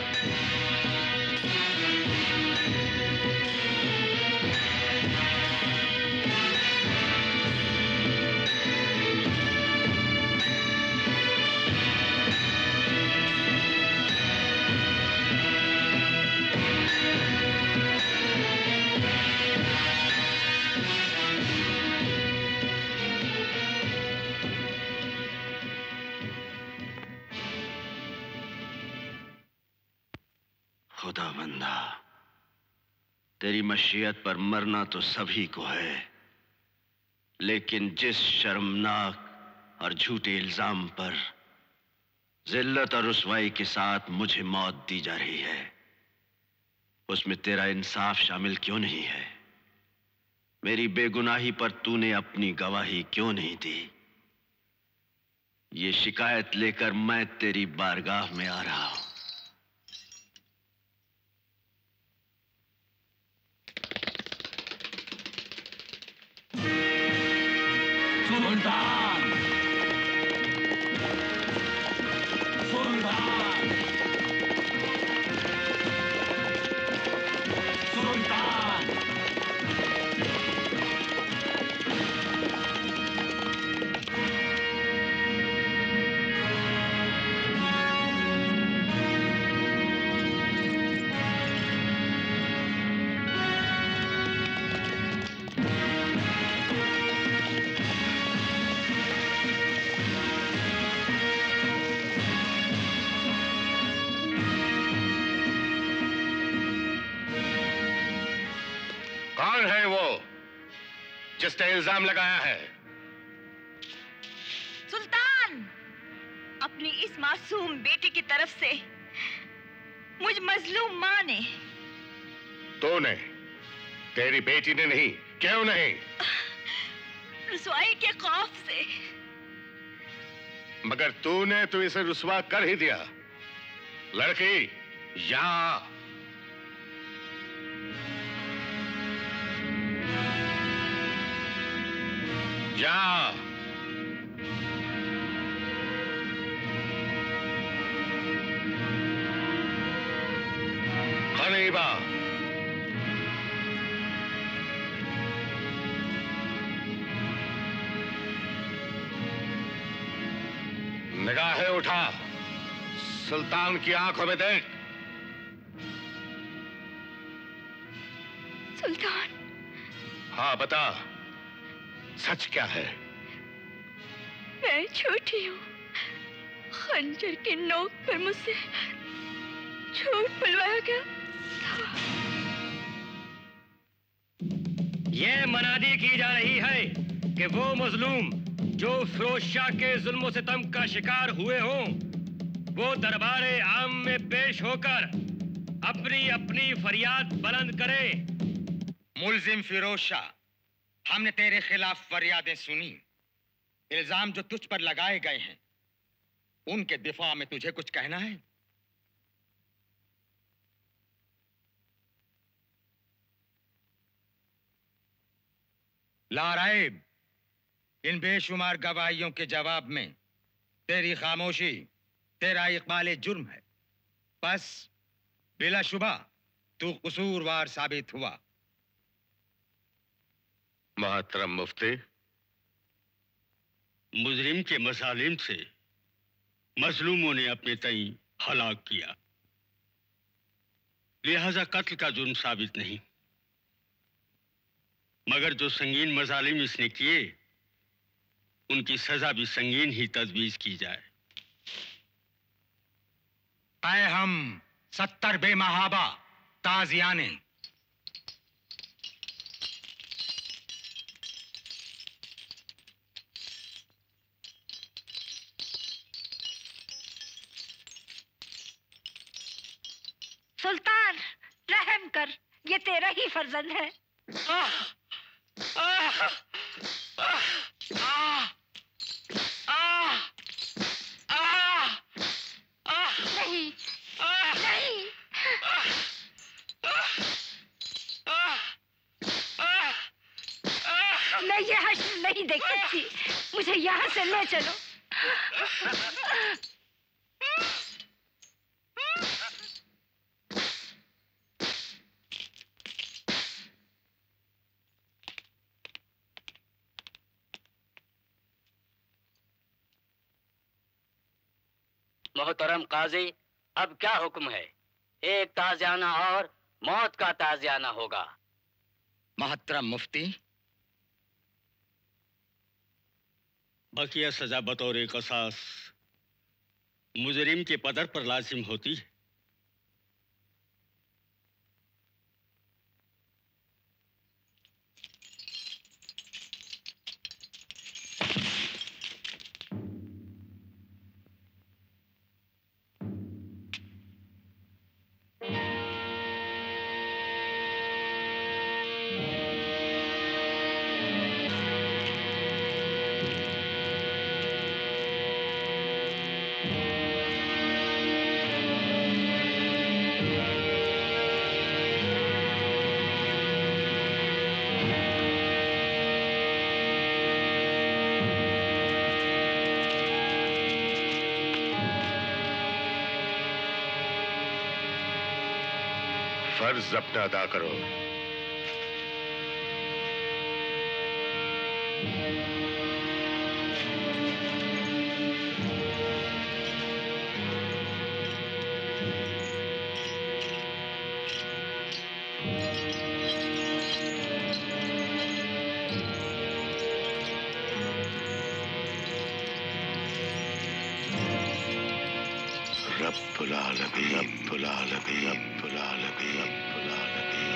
खुदाबंदा, तेरी मशीयत पर मरना तो सभी को है, लेकिन जिस शर्मनाक और झूठे इल्जाम पर जिल्लत और रुसवाई के साथ मुझे मौत दी जा रही है, उसमें तेरा इंसाफ शामिल क्यों नहीं है? मेरी बेगुनाही पर तूने अपनी गवाही क्यों नहीं दी? ये शिकायत लेकर मैं तेरी बारगाह में आ रहा हूं। सुल्तान, सुल्तान, सुल्तान। कौन है वो जिसने इल्जाम लगाया है? सुल्तान, अपनी इस मासूम बेटी की तरफ से मुझ मजलूम माँ ने। तूने? तेरी बेटी ने नहीं। क्यों नहीं? रुसवाई के खौफ से। मगर तूने तो इसे रुसवा कर ही दिया। लड़की, यहाँ जा। हनीबा, निगाहें उठा, सुल्तान की आंखों में देख। सुल्तान। हाँ बता, सच क्या है? मैं छोटी हूँ, खंजर की नोक पर मुझसे झूठ बुलवाया गया था। ये मनादी की जा रही है कि वो मजलूम जो फिरोज शाह के जुल्म सितम का शिकार हुए हों, वो दरबारे आम में पेश होकर अपनी अपनी फरियाद बुलंद करे। मुल्जिम फिरोज शाह, हमने तेरे खिलाफ फरियादें सुनी। इल्जाम जो तुझ पर लगाए गए हैं, उनके दिफा में तुझे कुछ कहना है? लाराइब, इन बेशुमार गवाहियों के जवाब में तेरी खामोशी तेरा इकबाल जुर्म है। बस बिलाशुबा तू कसूरवार साबित हुआ। मोहतरम मुफ्ती, मुजरिम के मसालिम से मजलूमों ने अपने तई हलाक किया, लिहाजा कत्ल का जुर्म साबित नहीं, मगर जो संगीन मजालिम इसने किए उनकी सजा भी संगीन ही तजवीज की जाए। आए हम सत्तर बेमहाबा ताजियाने सुल्तान, रहम कर, ये तेरा ही फर्जंद है। आह, आह, आह, आह, आह, आह, आह, नहीं, आह, नहीं, आह, आह, आह, आह। मैं ये हश्र नहीं देख सकती। मुझे यहाँ से ले चलो। मोहतरम काजी, अब क्या हुक्म है? एक ताजियाना और मौत का ताजियाना होगा। मोहतरम मुफ्ती, बकिया सजा बतौर कसास मुजरिम के पदर पर लाजिम होती है। फर्ज अपना अदा करो। रब्बुल आलमीन, रब्बुल आलमीन, रब्बुल आलमीन, रब्बुल आलमीन।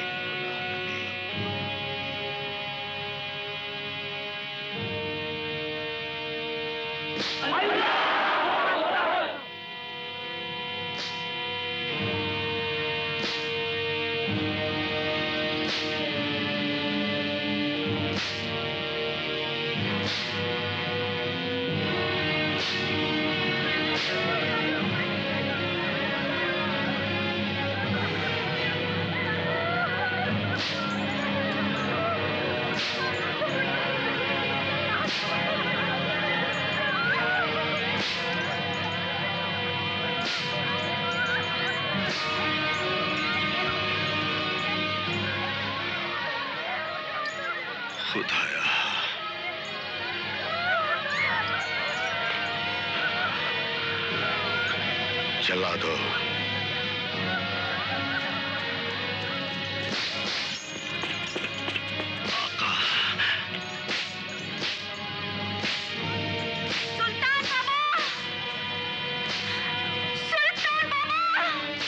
खुदाया, जला दो। सुल्तान बाबा! सुल्तान बाबा!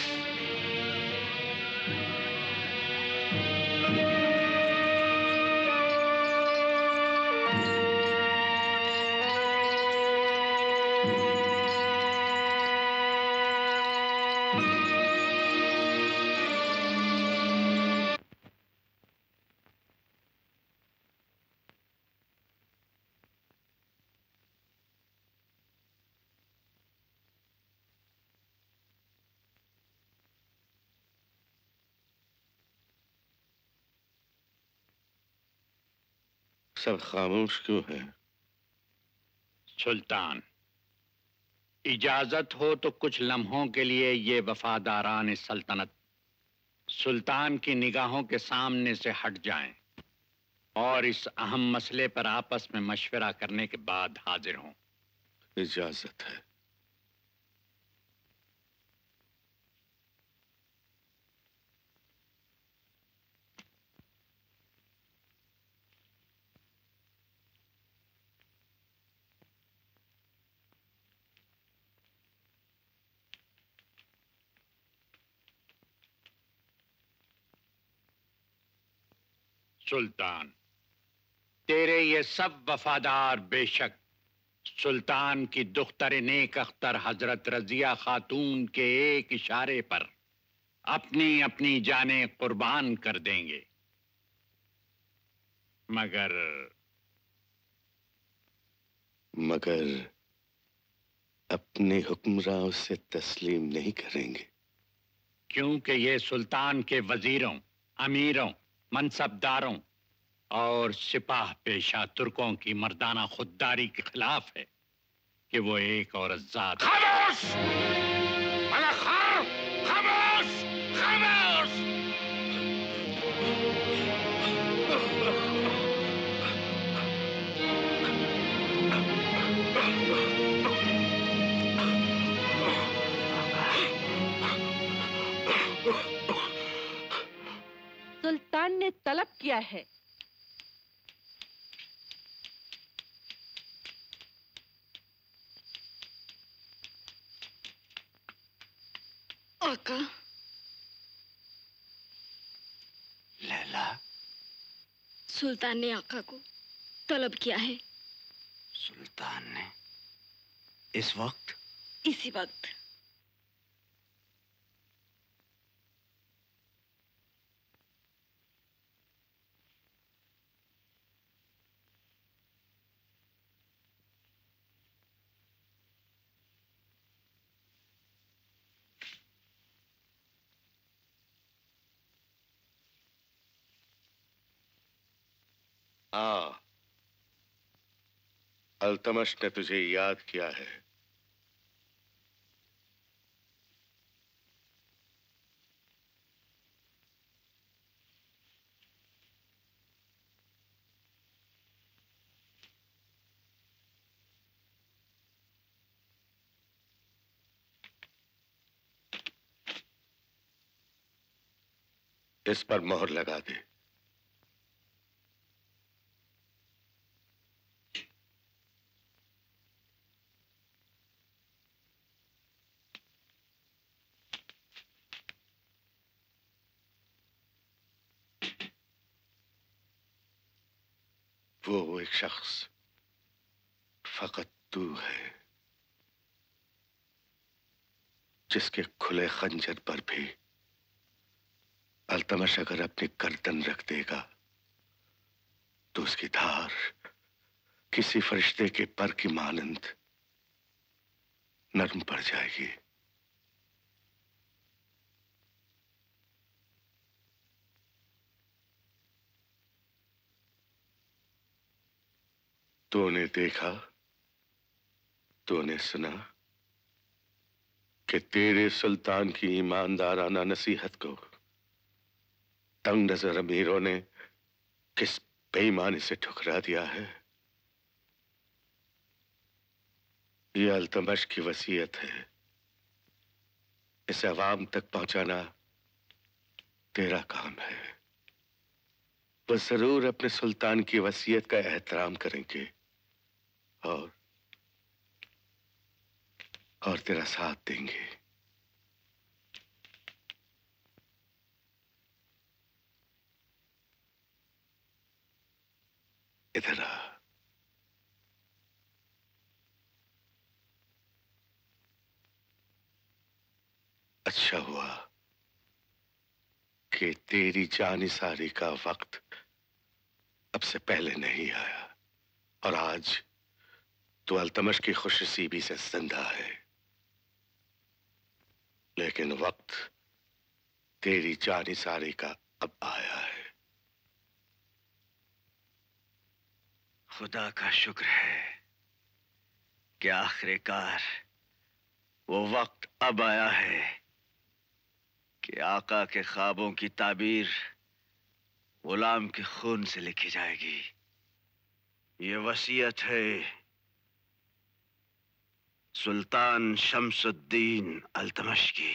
सब खामोश क्यों है? सुल्तान, इजाजत हो तो कुछ लम्हों के लिए ये वफादारान सल्तनत सुल्तान की निगाहों के सामने से हट जाएं और इस अहम मसले पर आपस में मशवरा करने के बाद हाजिर हों। इजाजत है। सुल्तान, तेरे ये सब वफादार बेशक सुल्तान की दुख्तर नेक अख्तर हजरत रजिया खातून के एक इशारे पर अपनी अपनी जानें कुर्बान कर देंगे, मगर मगर अपने हुक्मरानों से तस्लीम नहीं करेंगे, क्योंकि ये सुल्तान के वजीरों, अमीरों, मनसबदारों और सिपाह पेशा तुर्कों की मर्दाना खुददारी के खिलाफ है। कि वो एक औरत जात। खामोश! खामोश! खामोश! सुल्तान ने तलब किया है। आका। लैला। सुल्तान ने आका को तलब किया है। सुल्तान ने? इस वक्त? इसी वक्त। हाँ, अल्तमश ने तुझे याद किया है। इस पर मोहर लगा दे। वो एक शख्स फकत तू है जिसके खुले खंजर पर भी अल्तमश अगर अपनी गर्दन रख देगा तो उसकी धार किसी फरिश्ते के पर की मानंद नरम पड़ जाएगी। तूने देखा, तूने सुना कि तेरे सुल्तान की ईमानदाराना नसीहत को तंग नजर अमीरों ने किस बेईमानी से ठुकरा दिया है। यह अल्तमश की वसीयत है, इसे अवाम तक पहुंचाना तेरा काम है। वो जरूर अपने सुल्तान की वसीयत का एहतराम करेंगे और और तेरा साथ देंगे। इधर आ। अच्छा हुआ कि तेरी जानिसारी का वक्त अब से पहले नहीं आया और आज तो अल्तमश की खुशनसीबी से जिंदा है, लेकिन वक्त तेरी जानिसारी का अब आया है। खुदा का शुक्र है कि आखिरकार वो वक्त अब आया है कि आका के ख्वाबों की ताबीर गुलाम के खून से लिखी जाएगी। ये वसीयत है सुल्तान शमसुद्दीन अल्तमश की।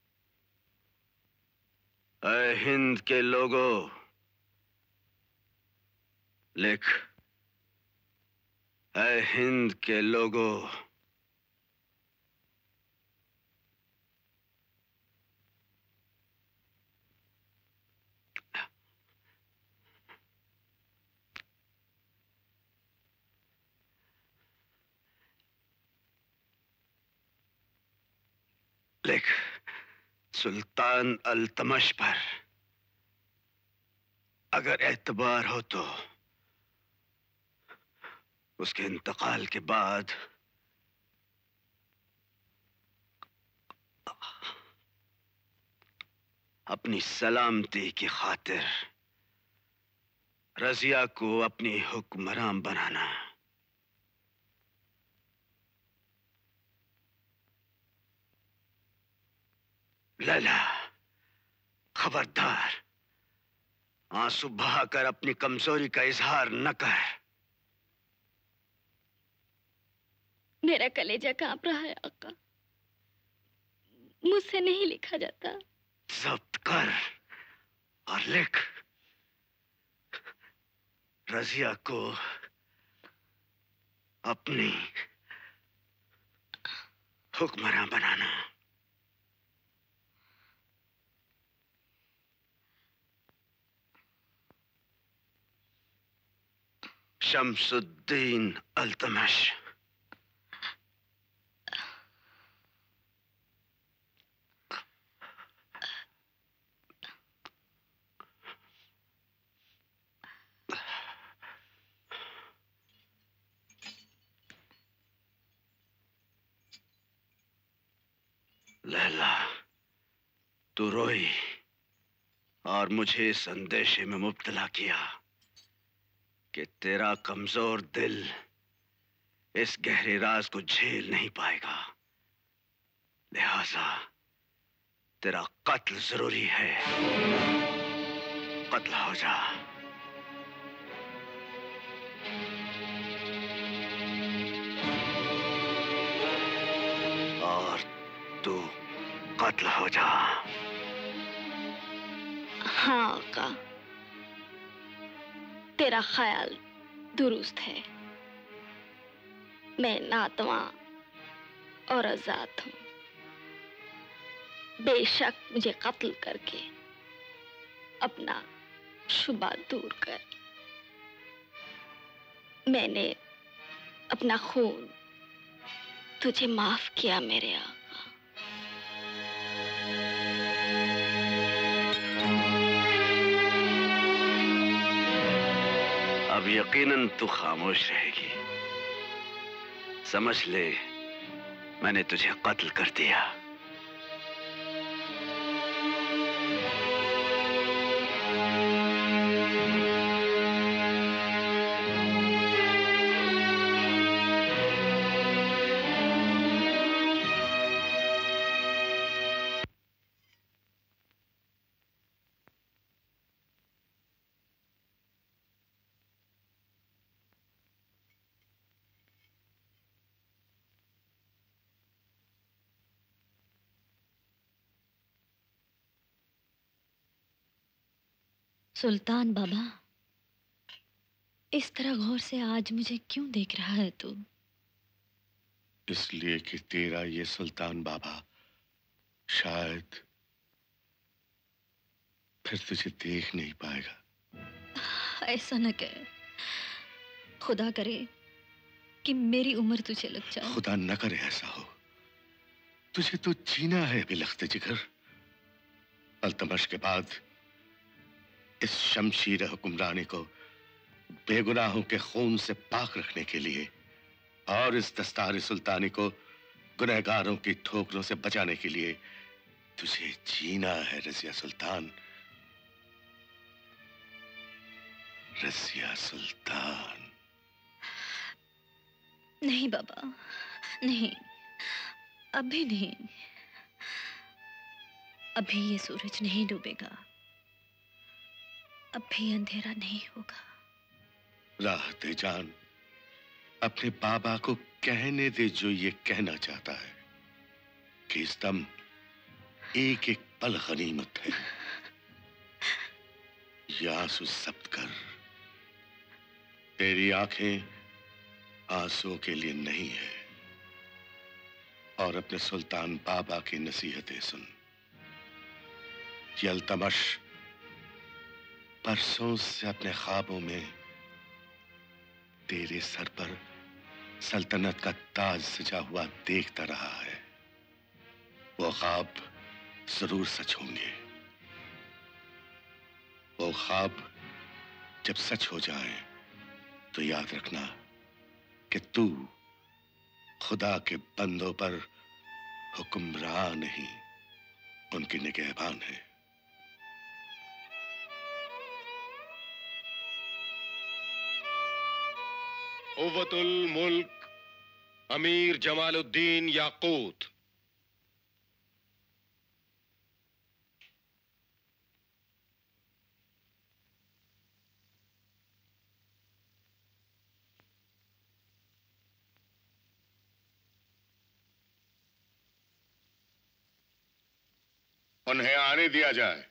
ऐ हिंद के लोगों, लिख। ऐ हिंद के लोगों, लिख। सुल्तान अल्तमश पर अगर एतबार हो तो उसके इंतकाल के बाद अपनी सलामती की खातिर रजिया को अपनी हुक्मरान बनाना। लैला, खबरदार, आंसू बहाकर अपनी कमजोरी का इजहार न कर। मेरा कलेजा कांप रहा है आका, मुझसे नहीं लिखा जाता। जब्त कर और लिख, रजिया को अपनी हुक्मरां बनाना। शम्सुद्दीन अल्तमश। लैला, तू रोई और मुझे इस अंदेशे में मुब्तला किया कि तेरा कमजोर दिल इस गहरे राज को झेल नहीं पाएगा, लिहाजा तेरा कत्ल जरूरी है। कत्ल हो जा। और तू कत्ल हो जा। हाँ आका, तेरा ख्याल दुरुस्त है। मैं नातवा और आजाद हूं। बेशक मुझे कत्ल करके अपना शुबा दूर कर। मैंने अपना खून तुझे माफ किया मेरे आका। अब यकीनन तू खामोश रहेगी। समझ ले, मैंने तुझे कत्ल कर दिया। सुल्तान बाबा, इस तरह गौर से आज मुझे क्यों देख रहा है तू? इसलिए कि तेरा ये सुल्तान बाबा शायद फिर तुझे देख नहीं पाएगा। ऐसा न कह, खुदा करे कि मेरी उम्र तुझे लग जाए। खुदा न करे ऐसा हो। तुझे तो जीना है बिलख्त जिगर। अल्तमश के बाद इस शमशीर हुक्मरानी को बेगुनाहों के खून से पाक रखने के लिए और इस दस्तार सुल्तानी को गुनहगारों की ठोकरों से बचाने के लिए तुझे जीना है रजिया सुल्तान। रजिया सुल्तान। नहीं बाबा, नहीं, अभी नहीं। अभी ये सूरज नहीं डूबेगा, अभी अंधेरा नहीं होगा। राह दे जान, अपने बाबा को कहने दे जो ये कहना चाहता है कि इस दम एक एक पल गनीमत है। ये आंसू जब्त कर। तेरी आंखें आंसुओं के लिए नहीं है। और अपने सुल्तान बाबा की नसीहतें सुन। ये अल्तमश परसों से अपने ख्वाबों में तेरे सर पर सल्तनत का ताज सजा हुआ देखता रहा है। वो ख्वाब जरूर सच होंगे। वो ख्वाब जब सच हो जाए तो याद रखना कि तू खुदा के बंदों पर हुक्मरान नहीं, उनकी निगहबान है। कुव्वतुल मुल्क अमीर जमालुद्दीन याकूत। उन्हें आने दिया जाए।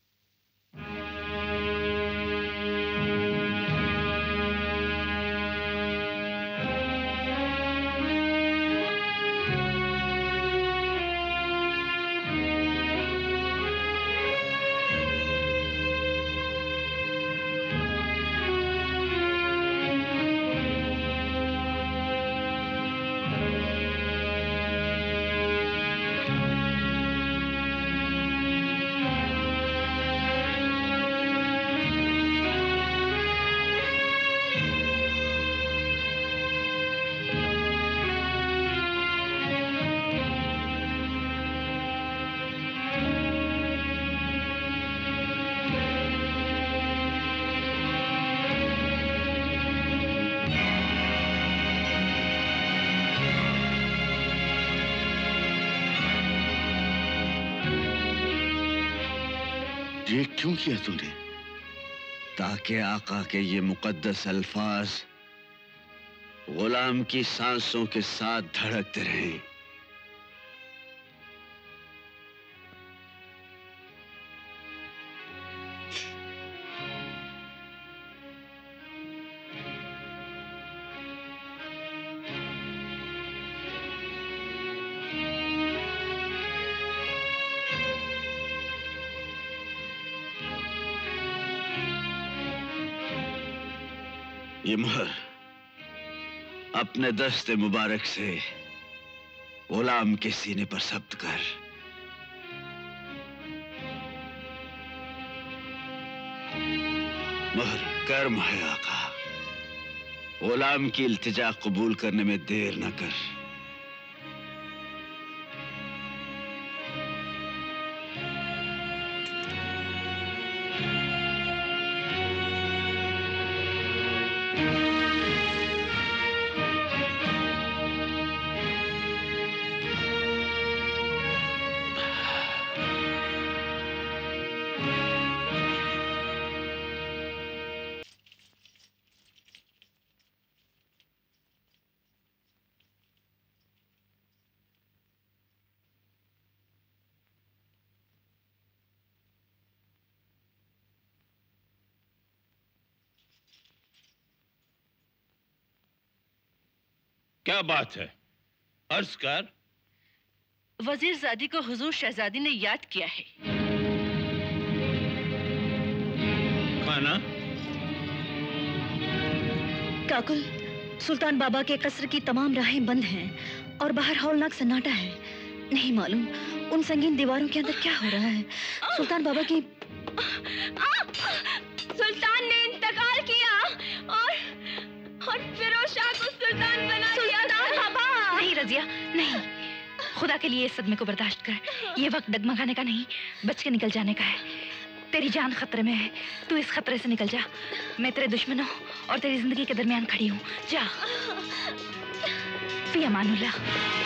ये क्यों किया तूने? ताकि आका के ये मुकद्दस अल्फाज गुलाम की सांसों के साथ धड़कते रहें। ये मुहर अपने दस्ते मुबारक से गुलाम के सीने पर सब्त कर। मुहर कर्म है आका, गुलाम की इल्तिजा कबूल करने में देर न कर। क्या बात है? अर्ज कर। वजीर ज़ादी को हुजूर शहजादी ने याद किया है। खाना? काकुल, सुल्तान बाबा के कसर की तमाम राहें बंद हैं और बाहर हौलनाक सन्नाटा है। नहीं मालूम उन संगीन दीवारों के अंदर क्या हो रहा है। सुल्तान बाबा की सुल्तान ने इंतकाल किया और और फिरोज शाह को सुल्तान बना दिया। बाबा नहीं रजिया, नहीं, खुदा के लिए इस सदमे को बर्दाश्त कर। ये वक्त डगमगाने का नहीं, बच के निकल जाने का है। तेरी जान खतरे में है, तू इस खतरे से निकल जा। मैं तेरे दुश्मनों और तेरी जिंदगी के दरमियान खड़ी हूँ। जा फी अमानुल्लाह।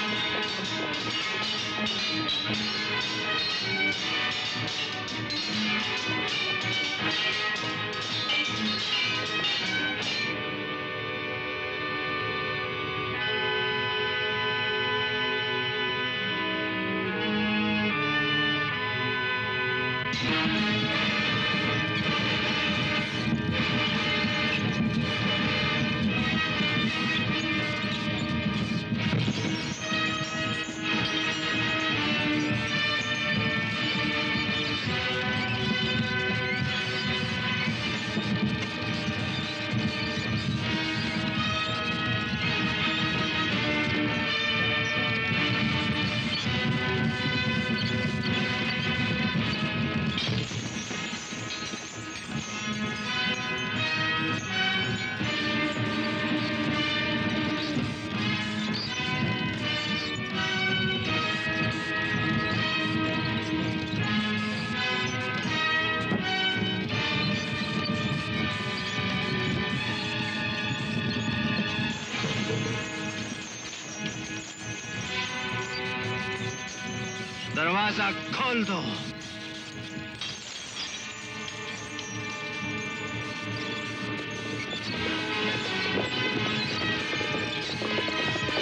दरवाजा खोल दो।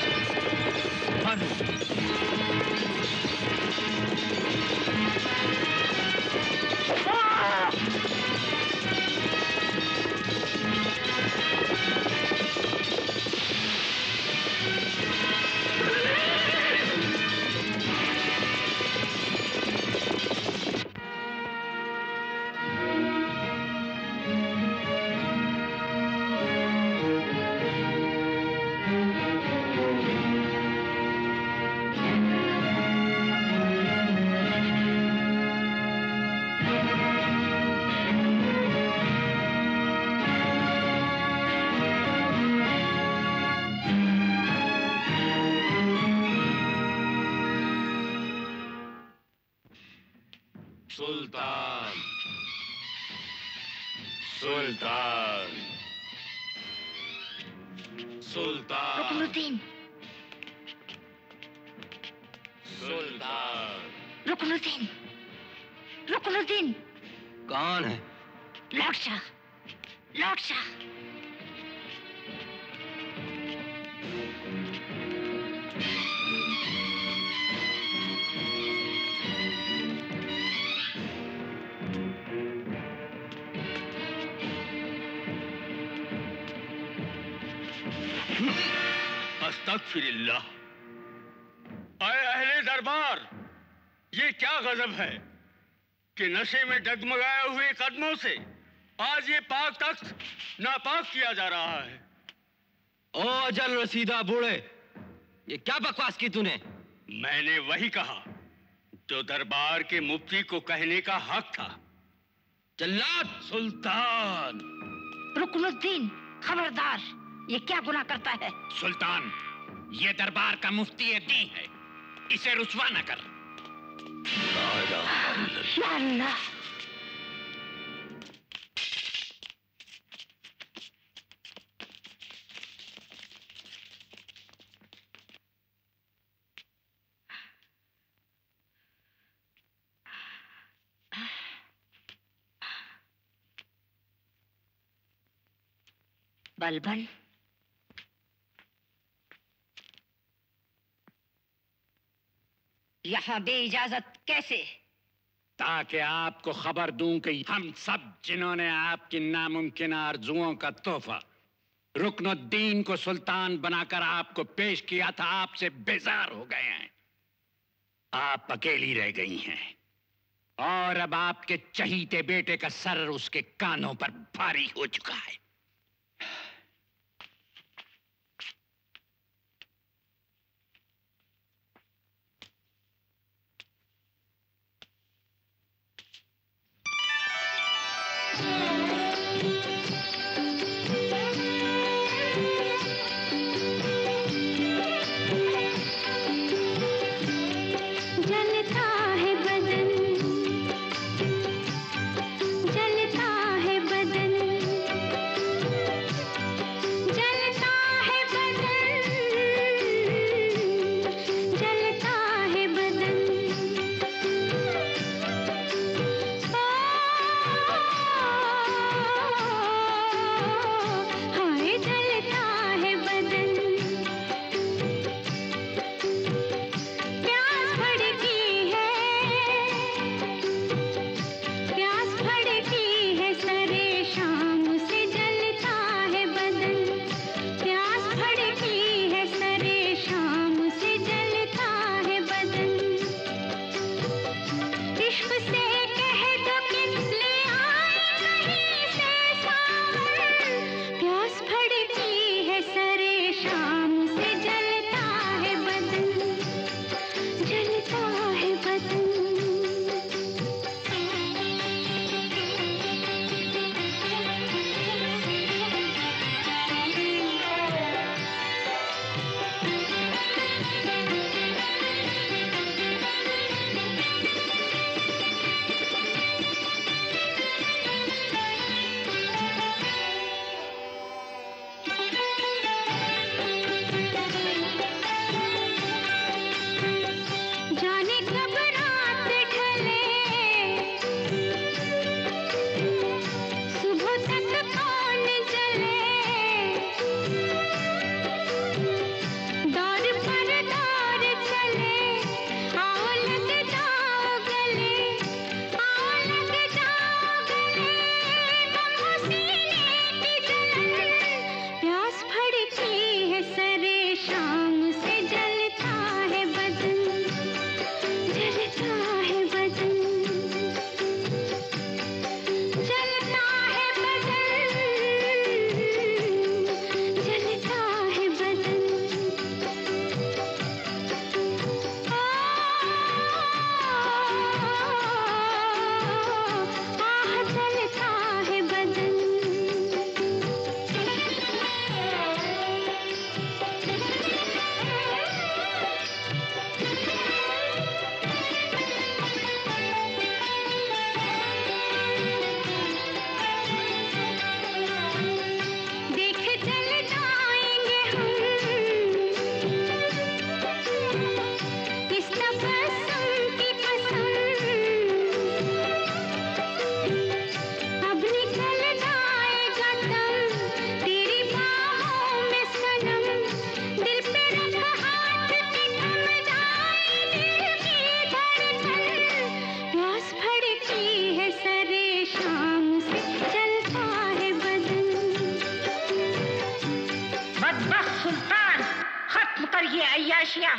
बंद। सुल्तान सुल्तान सुल्तान रुकनुद्दीन सुल्तान रुकनुद्दीन रुकनुद्दीन कौन है? Lord Shah, lord Shah. अस्तगफिरुल्लाह। आए अहले दरबार, ये क्या गजब है कि नशे में डगमगाए हुए कदमों से आज ये पाक तख्त नापाक किया जा रहा है। ओ अजल रसीदा बूढ़े, ये क्या बकवास की तूने? मैंने वही कहा जो दरबार के मुफ्ती को कहने का हक था। जल्लाद सुल्तान। रुकनुद्दीन, खबरदार, ये क्या गुनाह करता है? सुल्तान, ये दरबार का मुफ्ती दी है, इसे रुसवा न कर। या अल्लाह। बलबन, यहाँ बे इजाजत कैसे? ताकि आपको खबर दूं कि हम सब जिन्होंने आपकी नामुमकिन आरजुओं का तोहफा रुकनुद्दीन को सुल्तान बनाकर आपको पेश किया था, आपसे बेजार हो गए हैं। आप अकेली रह गई हैं और अब आपके चहीते बेटे का सर उसके कानों पर भारी हो चुका है। जलता है बदन बदमाशियां।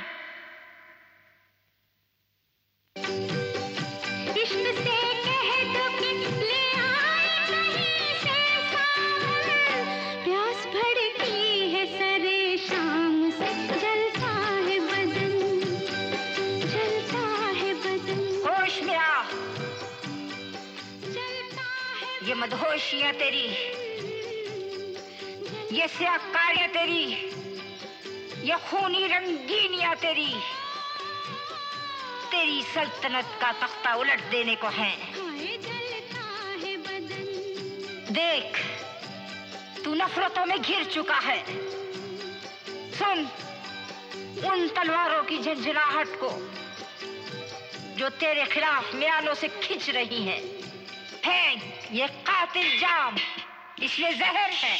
इश्क से कह दो कि ले आए कहीं से सावन, प्यास भड़की है सरे शाम से, जलता है बदन, जलता है बदन। होश में आ। ये मदहोशियां तेरी, ये स्याकारियां तेरी, ये खूनी रंगीनियां तेरी, तेरी सल्तनत का तख्ता उलट देने को है। देख, तू नफरतों में घिर चुका है। सुन उन तलवारों की झंझनाहट को जो तेरे खिलाफ म्यानों से खींच रही हैं। फेंक ये कातिल जाम, इसमें जहर है।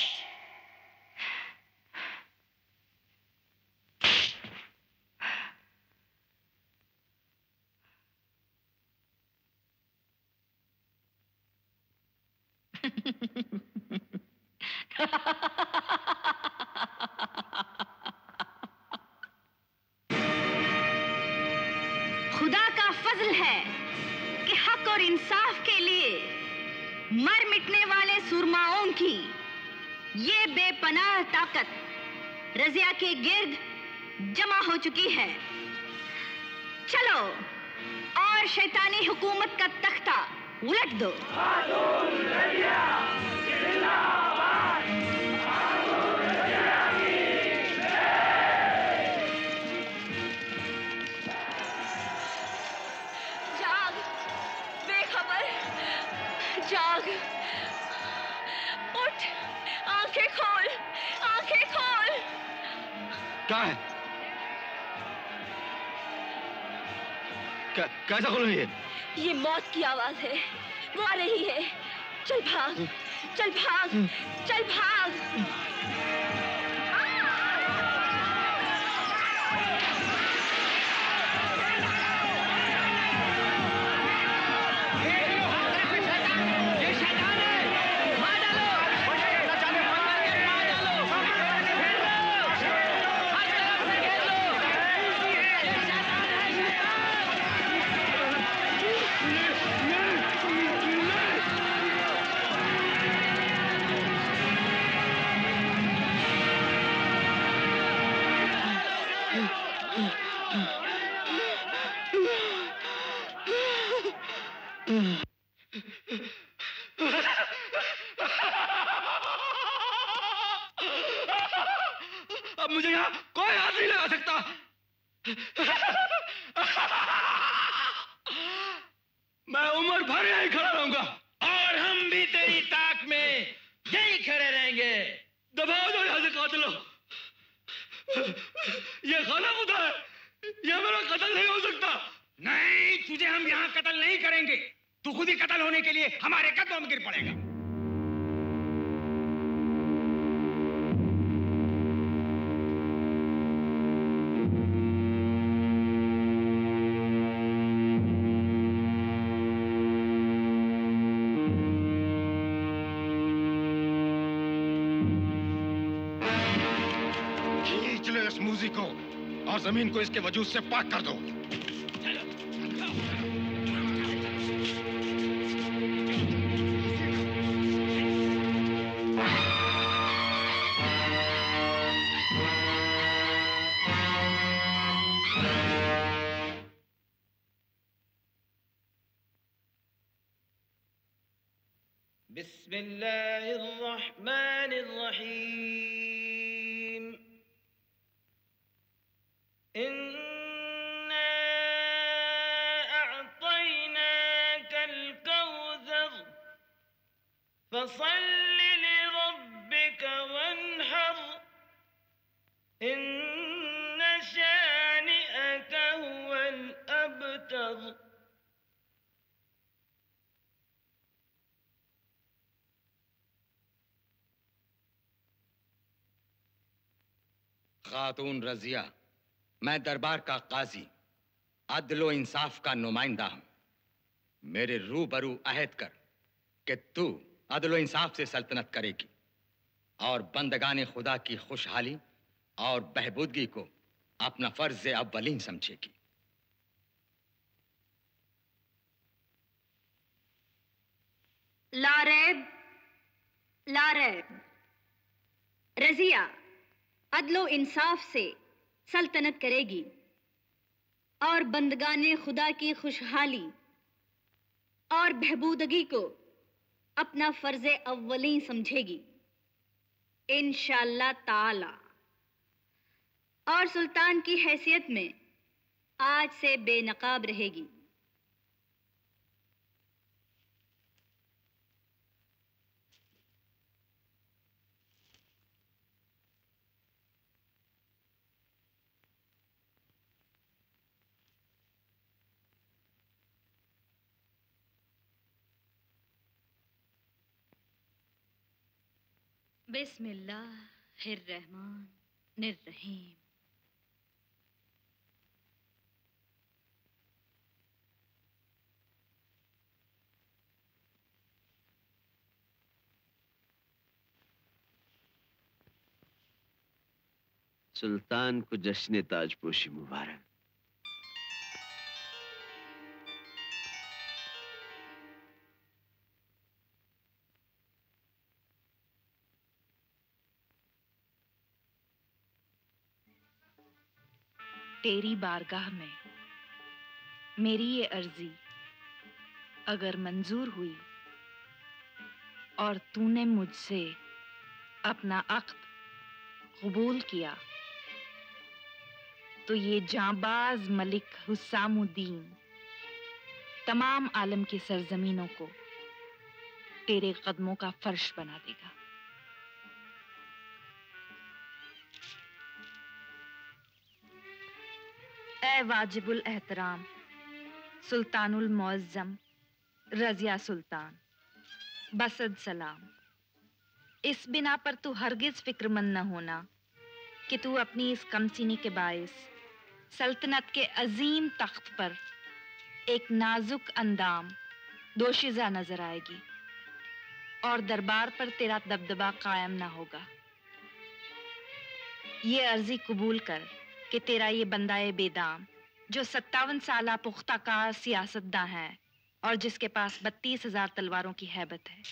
खुदा का फजल है कि हक और इंसाफ के लिए मर मिटने वाले सुरमाओं की ये बेपनाह ताकत रजिया के गिर्द जमा हो चुकी है। चलो और शैतानी हुकूमत का तख्ता उलट दो। जाग बेखबर, जाग, उठ, आंखें खोल, आंखें खोल। क्या है? क्या, कैसा खोल रही है? ये मौत की आवाज है, वो आ रही है। चल भाग, चल भाग, चल भाग। अब मुझे यहाँ कोई हाथ नहीं लगा सकता। मैं उम्र भर यहीं खड़ा रहूंगा। और हम भी तेरी ताक में यहीं खड़े रहेंगे। दबाओ दो यहाँ से कातिलों। ये खाना खुदा है, ये मेरा कत्ल नहीं हो सकता। नहीं, तुझे हम यहाँ कत्ल नहीं करेंगे। तू खुद ही कत्ल होने के लिए हमारे कदमों में गिर पड़ेगा। खींच लो इस मूजी को और जमीन को इसके वजूद से पाक कर दो। बिस्मिल्लाहिर्रहमानिर्रहीम। इन्ना अअतैनाकल कौसर फसल्लि लिरब्बिक वन्हर इन्न शानिअक हुवल अबतर। खातून रजिया, मैं दरबार का काजी, अदलो इंसाफ का नुमाइंदा हूं। मेरे रूबरू अहद कर कि तू अदलो इंसाफ से सल्तनत करेगी और बंदगाने खुदा की खुशहाली और बहबूदगी को अपना फर्ज अव्वलीन समझेगी। लारेब, लारेब, रजिया अदलो इंसाफ से सल्तनत करेगी और बंदगाने खुदा की खुशहाली और बहबूदगी को अपना फर्ज अव्वली समझेगी इंशाअल्लाह ताला। और सुल्तान की हैसियत में आज से बेनकाब रहेगी। बिस्मिल्लाहिर्रहमानिर्रहीम। सुल्तान को जश्न ताजपोशी मुबारक। तेरी बारगाह में मेरी ये अर्जी अगर मंजूर हुई और तूने मुझसे अपना अक़्द कबूल किया तो ये जांबाज मलिक हुस्सामुद्दीन तमाम आलम की सरजमीनों को तेरे कदमों का फर्श बना देगा। ए वाजिबुल एहतराम सुल्तानुल मुअज़्ज़म रज़िया सुल्तान, बसद सलाम। इस बिना पर तू हरगिज फिक्रमंद न होना कि तू अपनी इस कमसीनी के बायस सल्तनत के अजीम तख्त पर एक नाजुक अंदाम दोशीज़ा नजर आएगी और दरबार पर तेरा दबदबा कायम ना होगा। ये अर्जी कबूल कर कि तेरा ये बंदाए बेदाम जो सत्तावन साला पुख्ताकार सियासतदां है और जिसके पास बत्तीस हजार तलवारों की हैबत है,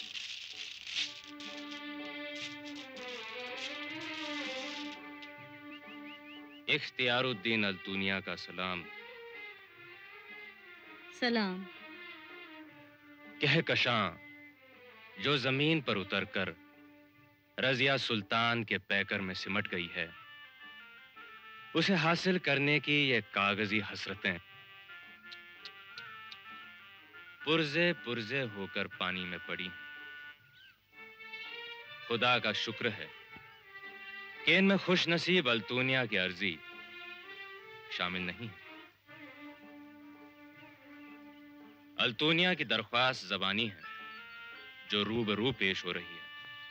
इख्तियारुद्दीन अल्तुनिया का सलाम। सलाम। कहकशां जो जमीन पर उतरकर रजिया सुल्तान के पैकर में सिमट गई है, उसे हासिल करने की ये कागजी हसरतें पुरजे पुरजे होकर पानी में पड़ी। खुदा का शुक्र है कि इनमें खुशनसीब अल्तुनिया की अर्जी शामिल नहीं। अल्तुनिया की दरख्वास्त ज़बानी है जो रूबरू पेश हो रही है।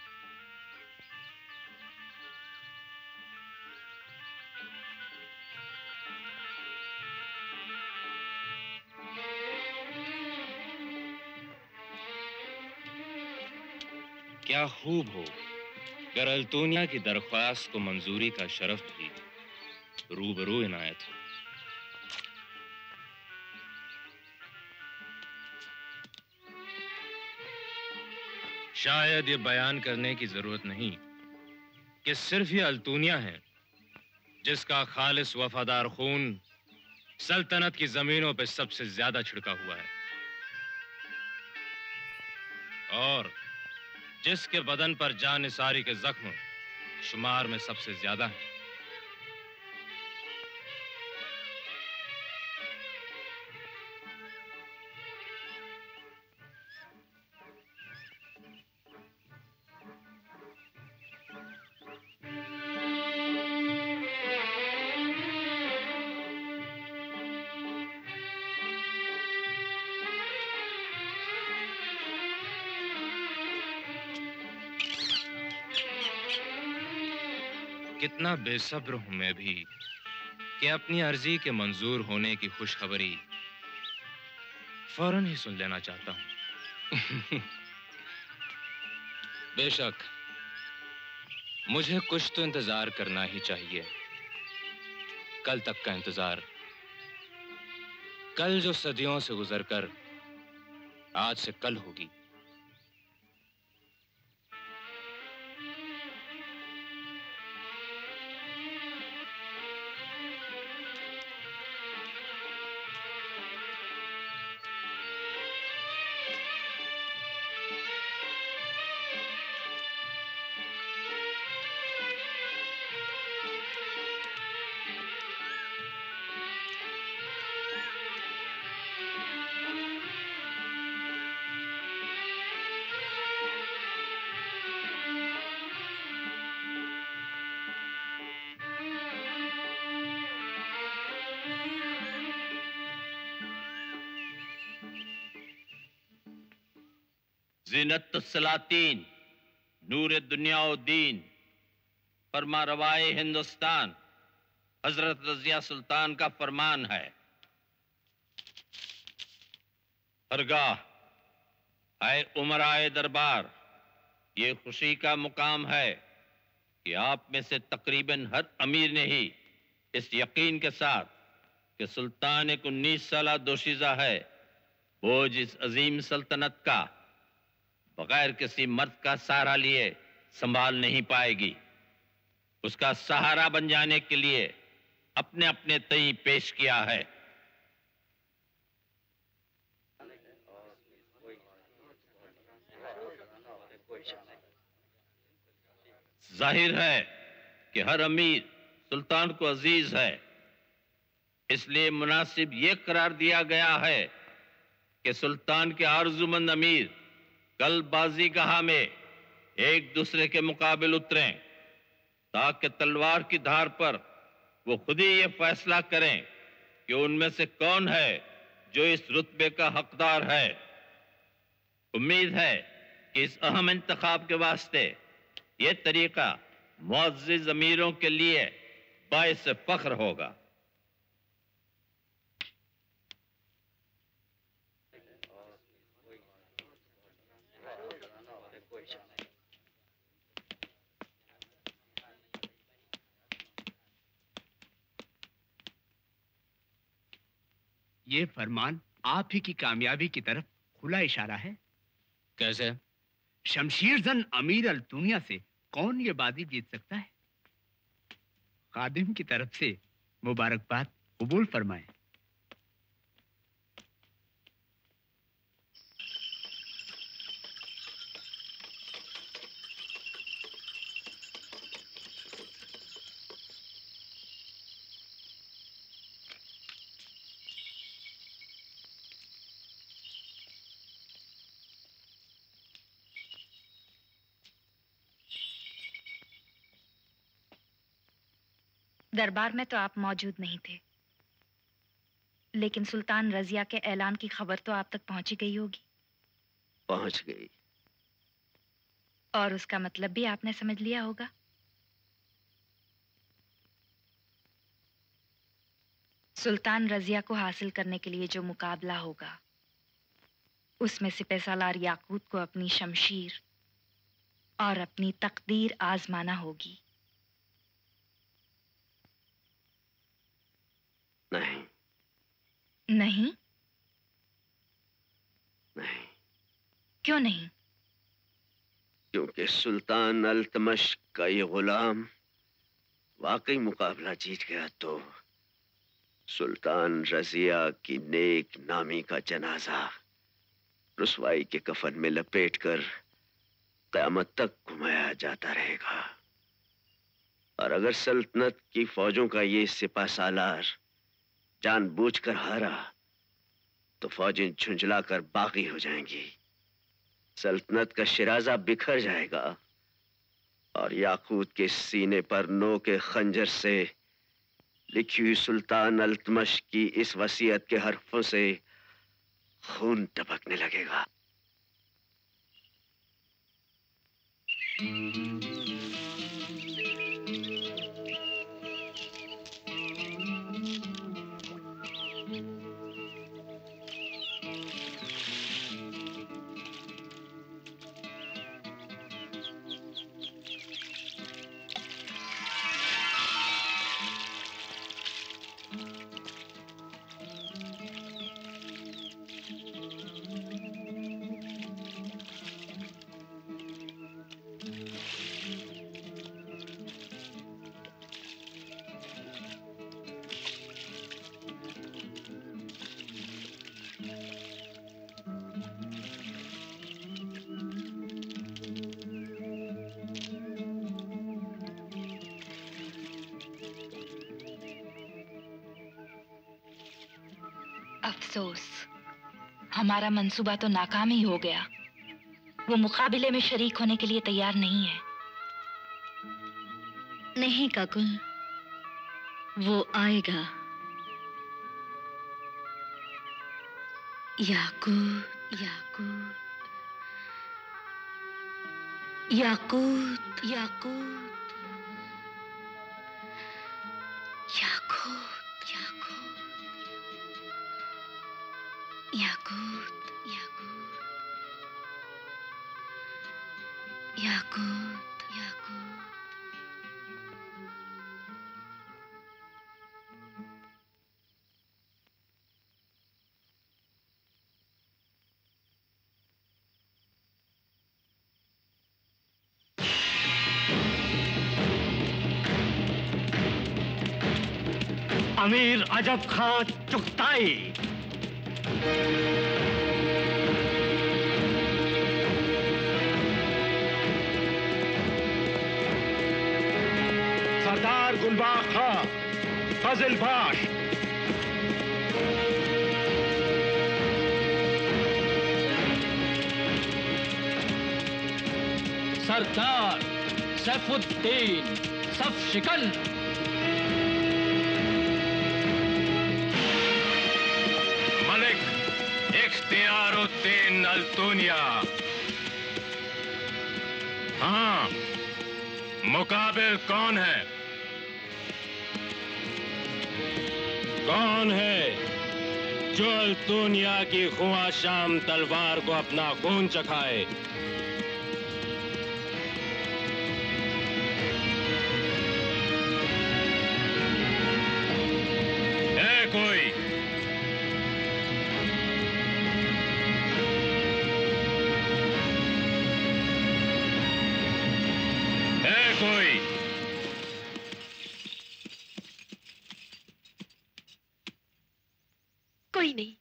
क्या खूब हो अगर अल्तुनिया की दरख्वास्त को मंजूरी का शरफ भी रूबरू इनायत हो। शायद ये बयान करने की जरूरत नहीं कि सिर्फ ये अल्तुनिया है जिसका खालिस वफादार खून सल्तनत की जमीनों पर सबसे ज्यादा छिड़का हुआ है और जिसके बदन पर जानिसारी के जख्म शुमार में सबसे ज्यादा है। कितना बेसब्र हूं मैं भी कि अपनी अर्जी के मंजूर होने की खुशखबरी फौरन ही सुन लेना चाहता हूं। बेशक मुझे कुछ तो इंतजार करना ही चाहिए, कल तक का इंतजार, कल जो सदियों से गुजरकर आज से कल होगी। ज़ीनत सलातीन, नूर दुनियाउद्दीन, फरमा रवाए हिंदुस्तान, हजरत रज़िया सुल्तान का फरमान है। हरगाह, आए उमराए दरबार, ये खुशी का मुकाम है कि आप में से तकरीबन हर अमीर ने ही इस यकीन के साथ कि सुल्तान एक उन्नीस साला दोशीज़ा है, बोझ इस अजीम सल्तनत का बगैर किसी मर्द का सहारा लिए संभाल नहीं पाएगी। उसका सहारा बन जाने के लिए अपने अपने तय पेश किया है। जाहिर है कि हर अमीर सुल्तान को अजीज है, इसलिए मुनासिब ये करार दिया गया है कि सुल्तान के आरजुमंद अमीर कल बाजीगाह में एक दूसरे के मुकाबिल उतरें, ताकि तलवार की धार पर वो खुद ही ये फैसला करें कि उनमें से कौन है जो इस रुतबे का हकदार है। उम्मीद है कि इस अहम इंतखाब के वास्ते ये तरीका मुअज़्ज़िज़ अमीरों के लिए बाइस फख्र होगा। ये फरमान आप ही की कामयाबी की तरफ खुला इशारा है। कैसे? शमशीर जन अमीर अल दुनिया से कौन ये बाजी जीत सकता है? खादिम की तरफ से मुबारकबाद कबूल फरमाएं। दरबार में तो आप मौजूद नहीं थे, लेकिन सुल्तान रजिया के ऐलान की खबर तो आप तक पहुंची गई होगी। पहुंच गई। और उसका मतलब भी आपने समझ लिया होगा। सुल्तान रजिया को हासिल करने के लिए जो मुकाबला होगा, उसमें सिपहसालार याकूत को अपनी शमशीर और अपनी तकदीर आजमाना होगी। नहीं नहीं नहीं। क्यों नहीं? क्योंकि सुल्तान अल्तमश का ये गुलाम वाकई मुकाबला जीत गया तो सुल्तान रजिया की नेक नामी का जनाजा रुसवाई के कफन में लपेटकर क़यामत तक घुमाया जाता रहेगा। और अगर सल्तनत की फौजों का ये सिपा सालार जानबूझकर हारा तो फौजें झुंझलाकर बागी हो जाएंगी, सल्तनत का शिराजा बिखर जाएगा और याकूत के सीने पर नो के खंजर से लिखी हुई सुल्तान अल्तमश की इस वसीयत के हरफों से खून टपकने लगेगा। अफसोस, हमारा मंसूबा तो नाकाम ही हो गया। वो मुकाबले में शरीक होने के लिए तैयार नहीं है। नहीं काकुल, वो आएगा। याकूत, याकूत, याकूत, याकूत, याकूत, याकूत, याकूत, याकूत, याकूत, याकूत। अमीर अजब खां चुगताई। सरदार गुलबाग खां फजल बाश। सरदार सैफुद्दीन सफ शिकन। इख्तियारुद्दीन अल्तूनिया। हाँ, मुकाबिल कौन है? कौन है जो अल्तूनिया की खुआ शाम तलवार को अपना खून चखाए? है कोई? कोई? कोई नहीं।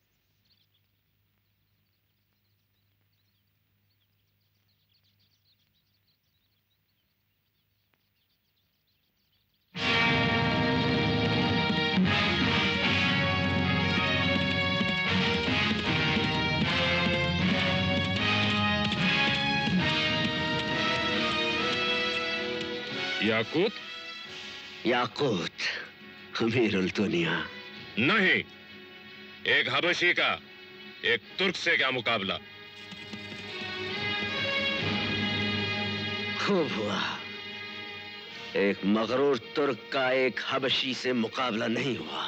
याकूत? याकूत अमीर अल्तूनिया। नहीं, एक हबशी का एक तुर्क से क्या मुकाबला? खूब हुआ। एक मगरूर तुर्क का एक हबशी से मुकाबला नहीं हुआ।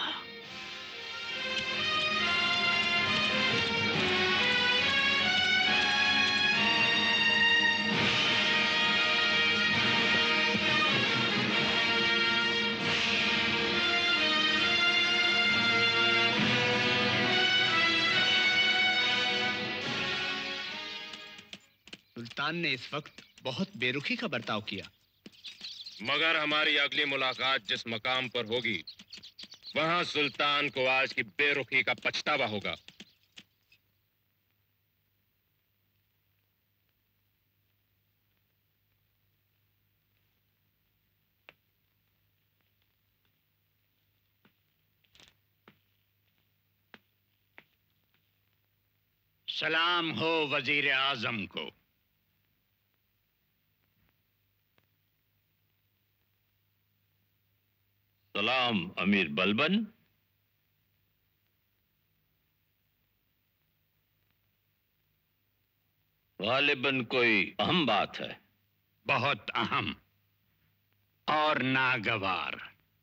सुल्तान ने इस वक्त बहुत बेरुखी का बर्ताव किया। मगर हमारी अगली मुलाकात जिस मकाम पर होगी, वहां सुल्तान को आज की बेरुखी का पछतावा होगा। सलाम हो वजीर आजम को। सलाम अमीर बलबन। गालिबन कोई अहम बात है? बहुत अहम और नागवार।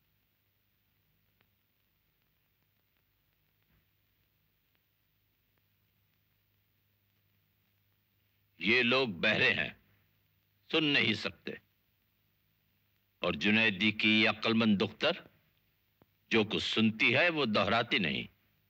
ये लोग बहरे हैं, सुन नहीं सकते। और जुनैदी की अक्लमंद दुख्तर जो कुछ सुनती है वो दोहराती नहीं।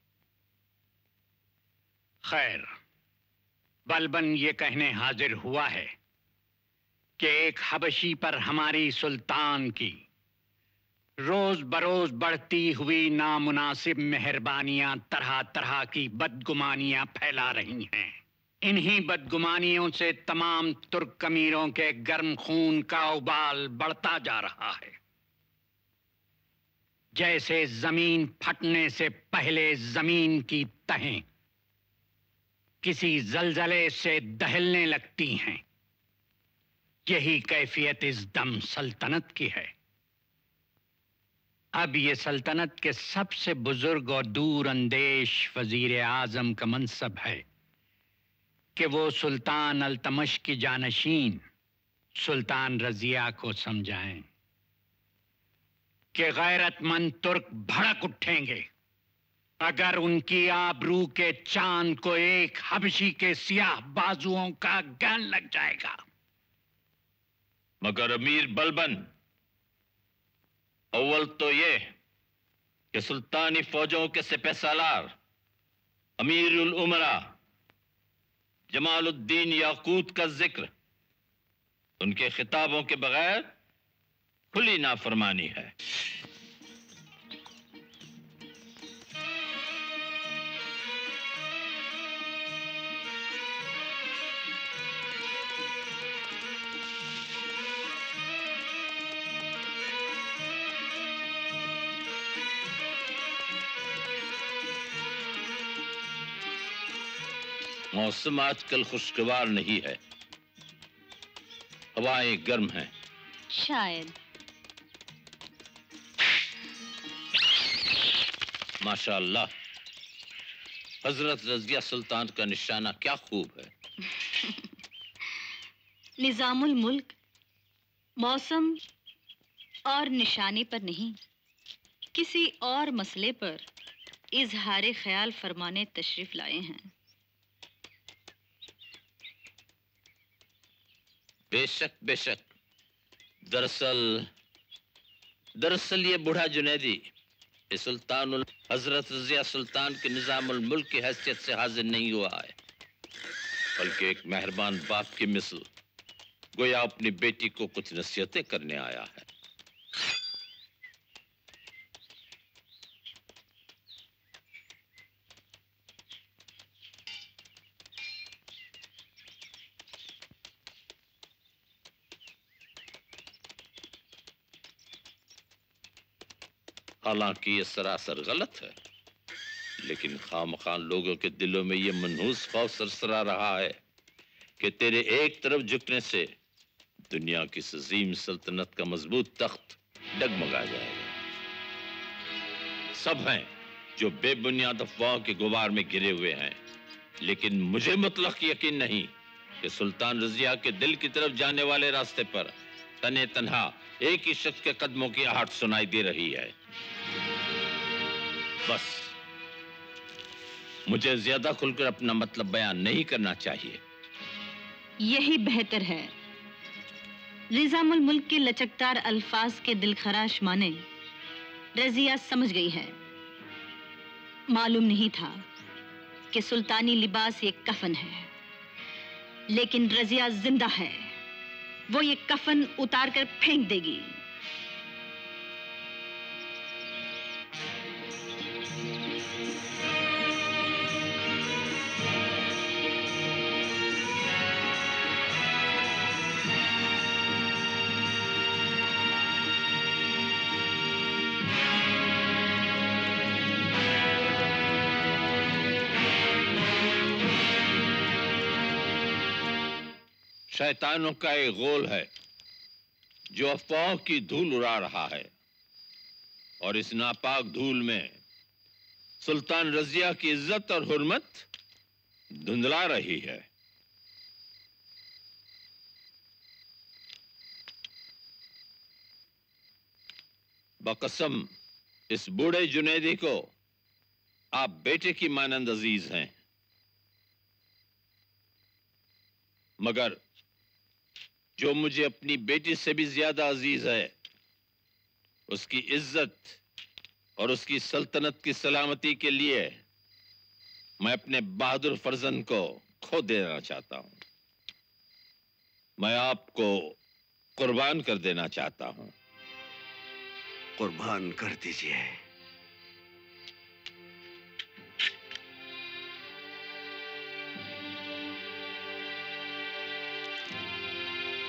खैर, बलबन ये कहने हाजिर हुआ है कि एक हबशी पर हमारी सुल्तान की रोज बरोज बढ़ती हुई नामुनासिब मेहरबानियां तरह तरह की बदगुमानियां फैला रही हैं। इन्हीं बदगुमानियों से तमाम तुर्क अमीरों के गर्म खून का उबाल बढ़ता जा रहा है। जैसे जमीन फटने से पहले जमीन की तहें किसी जलजले से दहलने लगती हैं, यही कैफियत इस दम सल्तनत की है। अब ये सल्तनत के सबसे बुजुर्ग और दूर अंदेश वजीर आजम का मनसब है कि वो सुल्तान अल्तमश की जानशीन सुल्तान रजिया को समझाएं कि गैरतमंद तुर्क भड़क उठेंगे अगर उनकी आबरू के चांद को एक हबशी के सियाह बाजुओं का ज्ञान लग जाएगा। मगर अमीर बलबन, अव्वल तो ये कि सुल्तानी फौजों के सिपहसालार अमीरुल उमरा जमालुद्दीन याकूत का जिक्र उनके खिताबों के बगैर खुली नाफरमानी है। मौसम आजकल खुशगवार नहीं है, हवाएं गर्म हैं। शायद। माशाअल्लाह, हजरत रजिया सुल्तान का निशाना क्या खूब है। निजामुल मुल्क मौसम और निशाने पर नहीं, किसी और मसले पर इजहार ख्याल फरमाने तशरीफ लाए हैं। बेशक बेशक। दरअसल दरअसल ये बूढ़ा जुनैदी इस सुल्तान हजरत रजिया सुल्तान के निजामुल मुल्क की हैसियत से हाजिर नहीं हुआ है, बल्कि एक मेहरबान बाप की मिसल गोया अपनी बेटी को कुछ नसीहतें करने आया है। हालांकि ये सरासर गलत है, लेकिन खामखान लोगों के दिलों में ये मनहूस खौफ सरसरा रहा है कि तेरे एक तरफ झुकने से दुनिया की इस अजीम सल्तनत का मजबूत तख्त डगमगा जाएगा। सब हैं जो बेबुनियाद अफवाहों के गुबार में घिरे हुए हैं, लेकिन मुझे मुतलक यकीन नहीं कि सुल्तान रजिया के दिल की तरफ जाने वाले रास्ते पर तने तन्हा एक ही शख्स के कदमों की आहट सुनाई दे रही है। बस मुझे ज्यादा खुलकर अपना मतलब बयान नहीं करना चाहिए। यही बेहतर है। निजामुल मुल्क के लचकदार अल्फाज के दिलखराश माने रजिया समझ गई है। मालूम नहीं था कि सुल्तानी लिबास ये कफन है, लेकिन रजिया जिंदा है। वो ये कफन उतार कर फेंक देगी। शैतानों का एक गोल है जो अफवाहों की धूल उड़ा रहा है, और इस नापाक धूल में सुल्तान रजिया की इज्जत और हुर्मत धुंधला रही है। बकसम इस बूढ़े जुनैदी को आप बेटे की मानंद अजीज हैं, मगर जो मुझे अपनी बेटी से भी ज्यादा अजीज है, उसकी इज्जत और उसकी सल्तनत की सलामती के लिए मैं अपने बहादुर फर्जंद को खो देना चाहता हूं। मैं आपको कुर्बान कर देना चाहता हूं। कुर्बान कर दीजिए।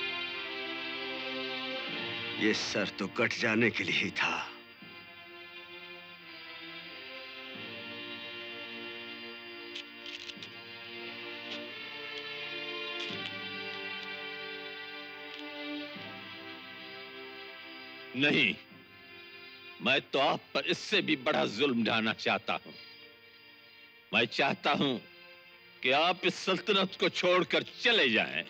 ये सर तो कट जाने के लिए ही था, नहीं, मैं तो आप पर इससे भी बड़ा जुल्म ढाना चाहता हूं। मैं चाहता हूं कि आप इस सल्तनत को छोड़कर चले जाएं।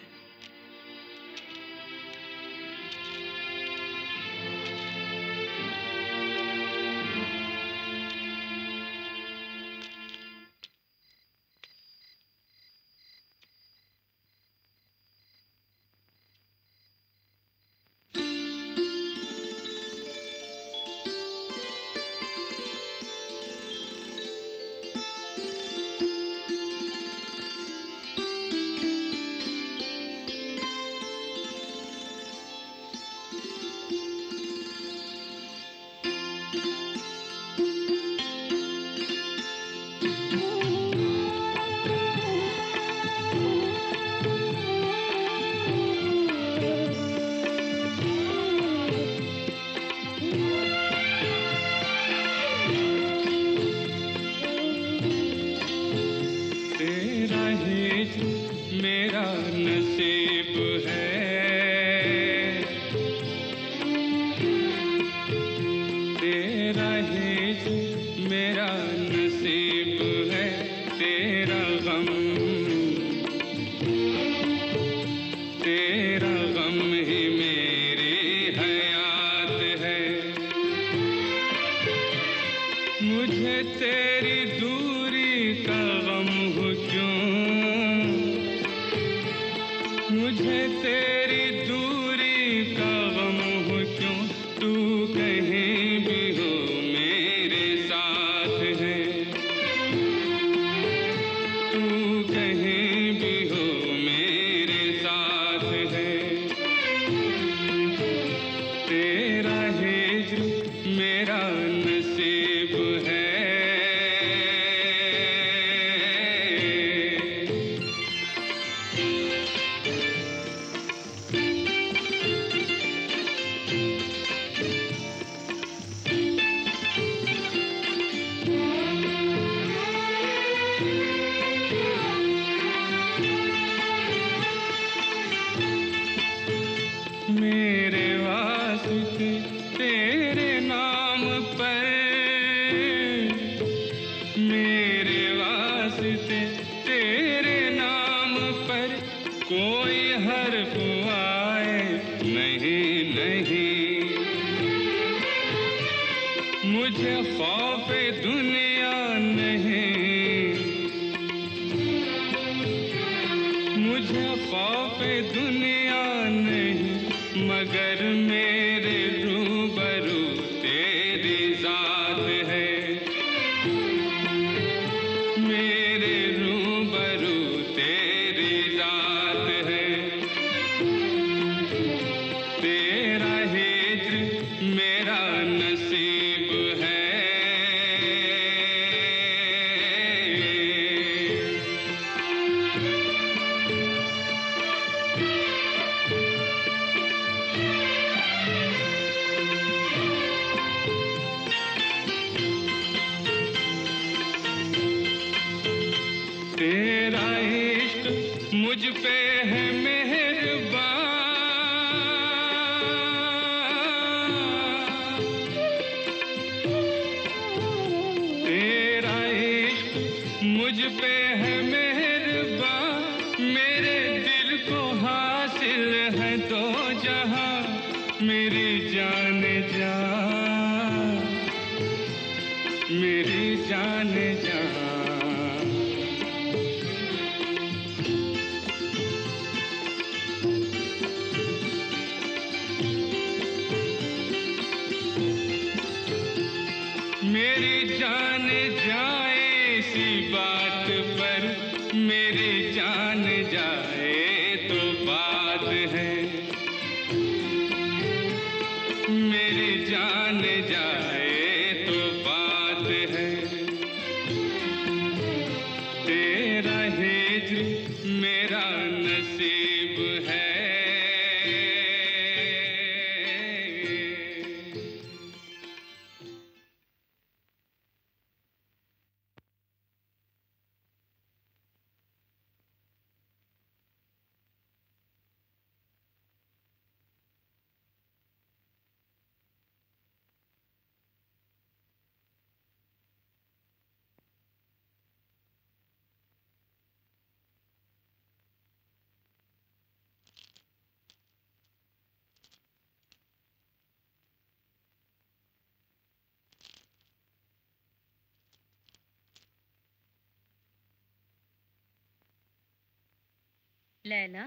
लैला,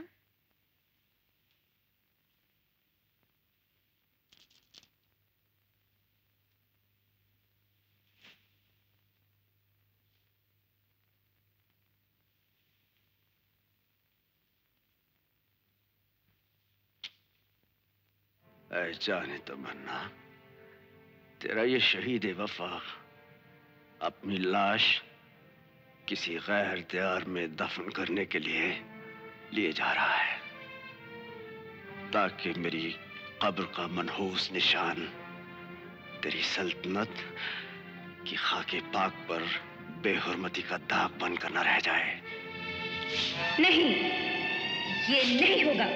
ऐ जाने तमन्ना, तेरा ये शहीद वफा अपनी लाश किसी गैर दियार में दफन करने के लिए लिए जा रहा है, ताकि मेरी कब्र का मनहूस निशान तेरी सल्तनत की खाके पाक पर बेहुरमती का दाग बनकर न रह जाए। नहीं, ये नहीं होगा।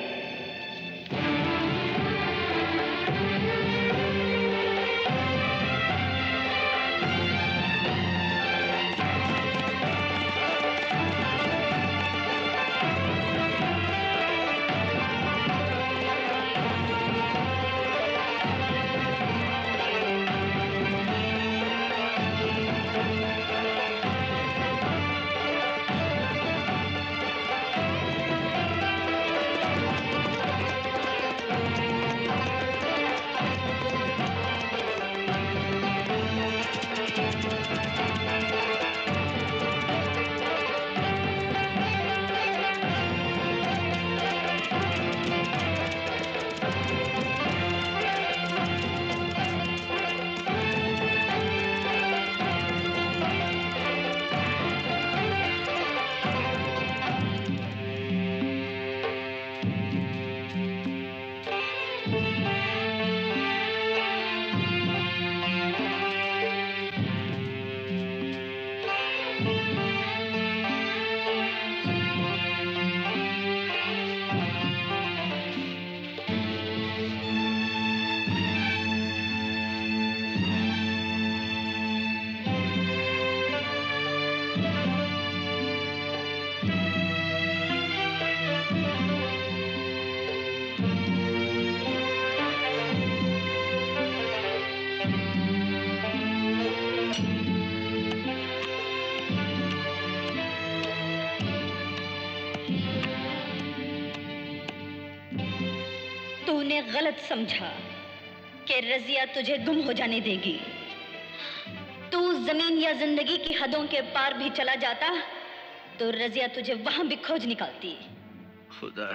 तूने गलत समझा कि रजिया तुझे गुम हो जाने देगी। तू जमीन या जिंदगी की हदों के पार भी चला जाता तो रजिया तुझे वहां भी खोज निकालती। खुदा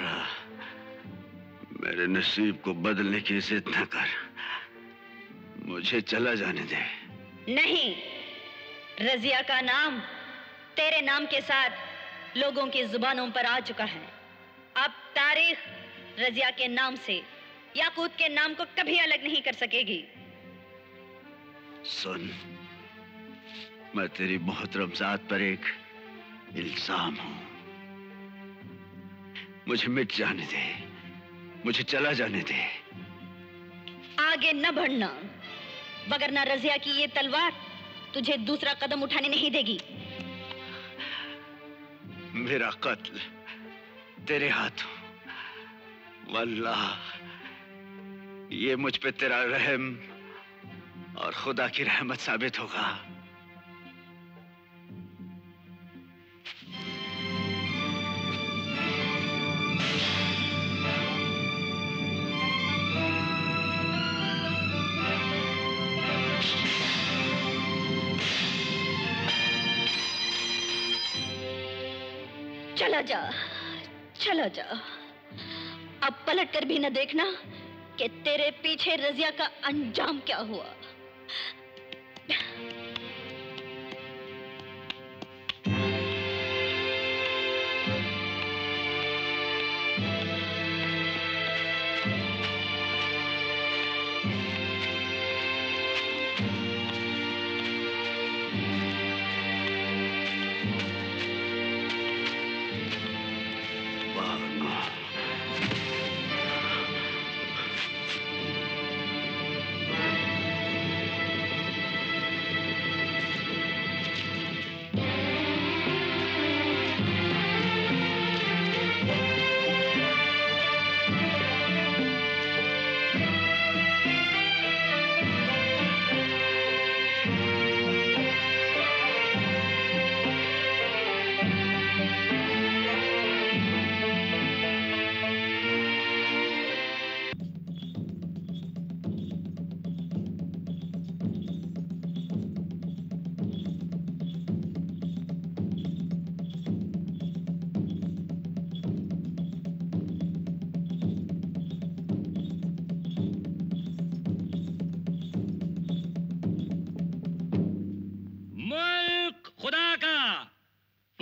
मेरे नसीब को बदलने की जिद न कर, मुझे चला जाने दे। नहीं, रजिया का नाम तेरे नाम के साथ लोगों की जुबानों पर आ चुका है। अब तारीख रजिया के नाम से याकूत के नाम को कभी अलग नहीं कर सकेगी। सुन, मैं तेरी मोहतरम जात पर एक इल्जाम हूं। मुझे मिट जाने दे, मुझे चला जाने दे। आगे न बढ़ना, वगरना रजिया की ये तलवार तुझे दूसरा कदम उठाने नहीं देगी। मेरा कत्ल तेरे हाथों, वल्लाह ये मुझ पे तेरा रहम और खुदा की रहमत साबित होगा। चला जा, चला जा। अब पलट कर भी न देखना कि तेरे पीछे रजिया का अंजाम क्या हुआ।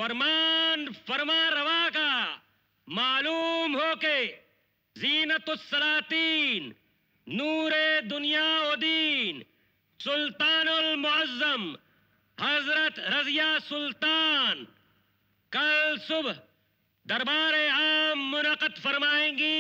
फरमान फरमा रवा का मालूम हो के ज़ीनतुस्सलातीन नूरे दुनिया व दीन सुल्तानुल मुअज़्ज़म हजरत रज़िया सुल्तान कल सुबह दरबार आम मुनक़द फरमाएंगी।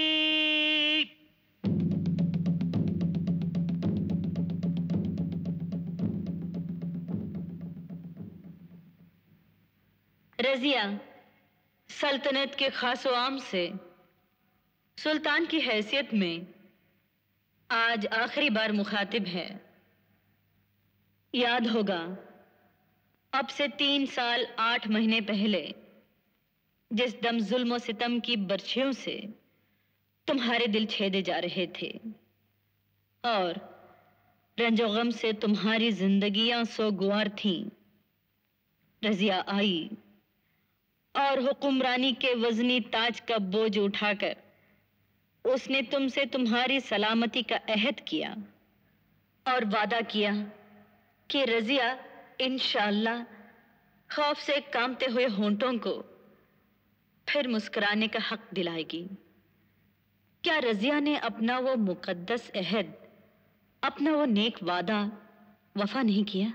रज़िया सल्तनत के खास व आम से सुल्तान की हैसियत में आज आखिरी बार मुखातिब है। याद होगा अब से तीन साल आठ महीने पहले जिस दम जुल्म सितम की बर्छियों से तुम्हारे दिल छेदे जा रहे थे और रंजो गम से तुम्हारी जिंदगियां सोगवार थीं, रज़िया आई और हुक्मरानी के वजनी ताज का बोझ उठाकर उसने तुमसे तुम्हारी सलामती का अहद किया और वादा किया कि रज़िया इंशाअल्लाह खौफ से कांपते हुए होंठों को फिर मुस्कुराने का हक दिलाएगी। क्या रज़िया ने अपना वो मुकद्दस अहद, अपना वो नेक वादा वफा नहीं किया?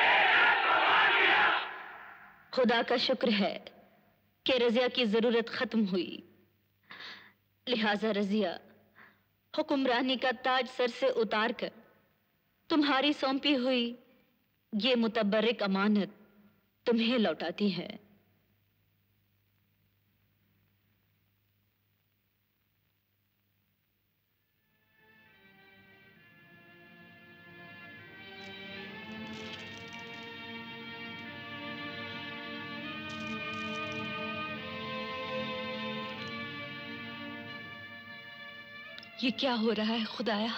खुदा का शुक्र है कि रज़िया की जरूरत खत्म हुई, लिहाजा रज़िया हुक्मरानी का ताज सर से उतार कर तुम्हारी सौंपी हुई ये मुतबर्रिक अमानत तुम्हें लौटाती है। ये क्या हो रहा है खुदाया?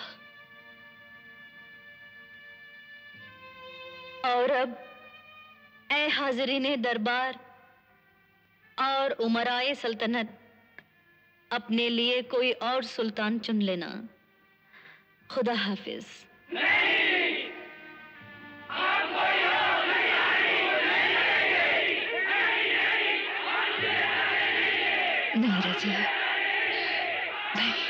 और अब ऐ हाज़रीने दरबार और उमराए सल्तनत, अपने लिए कोई और सुल्तान चुन लेना। खुदा हाफिज। नहीं रज़िया, नहीं।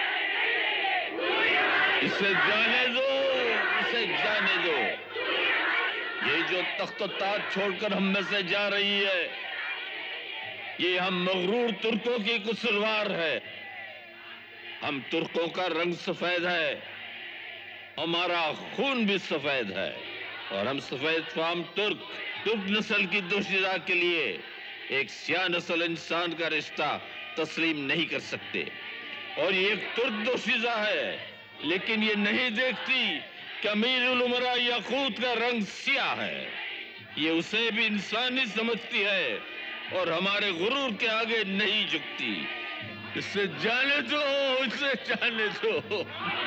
इसे जाने दो, इसे जाने दो। ये जो तख्त और ताज छोड़कर हम में से जा रही है, ये हम मगरूर तुर्कों की कुसुरवार है। हम तुर्कों का रंग सफेद है, हमारा खून भी सफेद है और हम सफेद फाम तुर्क तुर्क नस्ल की दोशीदा के लिए एक स्याह नस्ल इंसान का रिश्ता तस्लीम नहीं कर सकते। और ये एक तुर्क दोशीदा है, लेकिन ये नहीं देखती कि अमीरुल उमरा याकूत का रंग सियाह है। ये उसे भी इंसानी समझती है और हमारे गुरूर के आगे नहीं झुकती। इसे जाने दो, इसे जाने दो।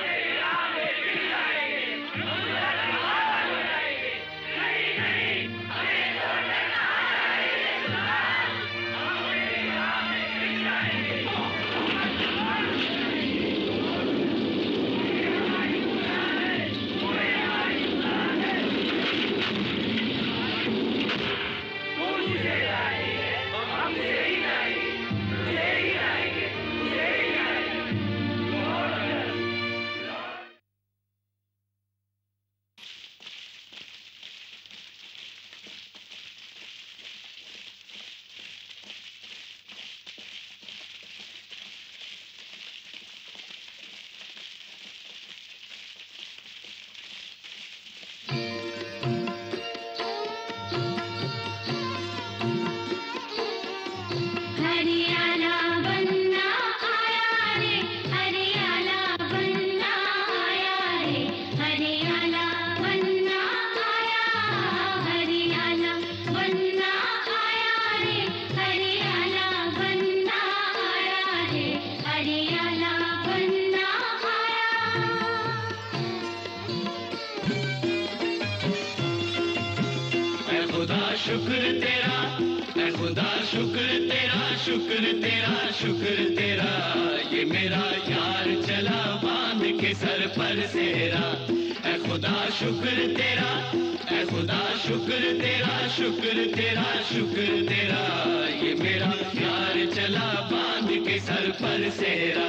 शुक्र तेरा, ऐ खुदा शुक्र तेरा, शुक्र तेरा, शुक्र तेरा, ये मेरा यार चला बांध के सर पर सेहरा। ऐ खुदा शुक्र तेरा, ऐ है खुदा शुक्र तेरा शुक्र तेरा शुक्र तेरा, ये मेरा प्यार चला बांध के सर पर सेरा।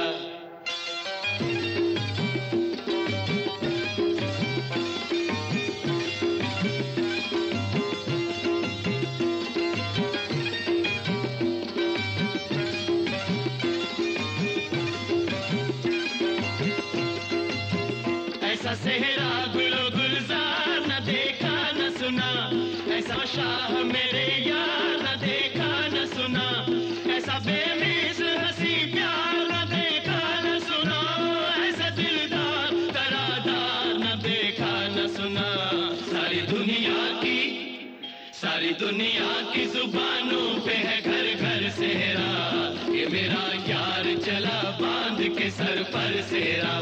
ऐसा सेहरा गुलो गुलजार न देखा न सुना, ऐसा शाह मेरे यार न देखा न सुना, ऐसा बेमिस हंसी प्यार न देखा न सुना, ऐसा दिलदार तरादार न देखा न सुना। सारी दुनिया की सारी दुनिया की जुबानों पे है घर घर सेहरा, ये मेरा यार चला बांध के सर पर सेरा।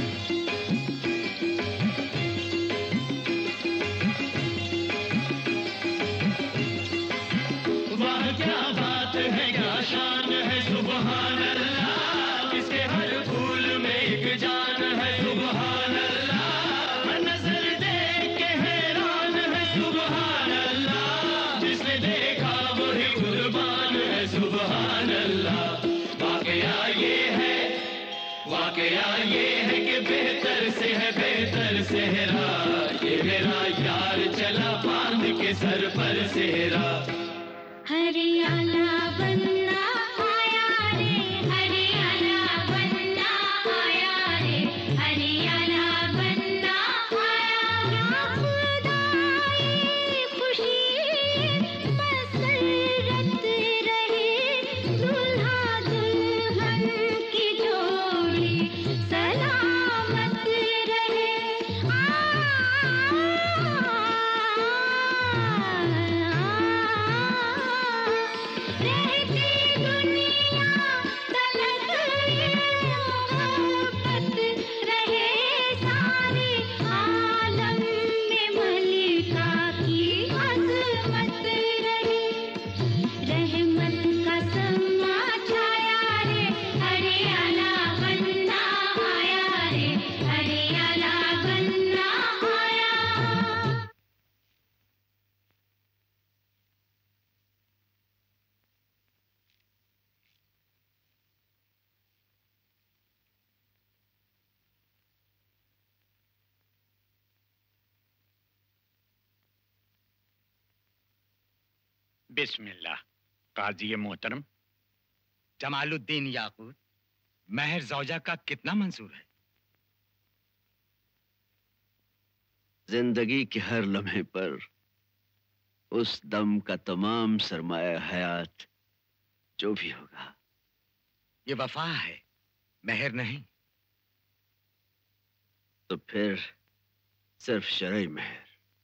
क्या बात है क्या शान है सुबहान अल्लाह, इसके हर फूल में एक जान है सुबहान अल्लाह, हर नजर देख के हैरान है सुबहान अल्लाह, जिसने देखा वही कुर्बान है सुबहान अल्लाह। वाकया ये है वाकया ये है कि बेहतर से है बेहतर सेहरा, ये मेरा यार चला बांध के सर पर सेहरा। हरियाला बन्ना आया रे, हरियाला बन्ना आया रे, हरियाला बन्ना आया। खुदा ये खुशी मसरत रहे, दूल्हा दुल्हन की जोड़ी सलामत रहे। बिस्मिल्लाह। काजी मोहतरम। जमालुद्दीन याकूत, महर जौजा का कितना मंजूर है? जिंदगी के हर लम्हे पर उस दम का तमाम सरमाया हयात जो भी होगा। ये वफा है, महर नहीं। तो फिर सिर्फ शरई महर।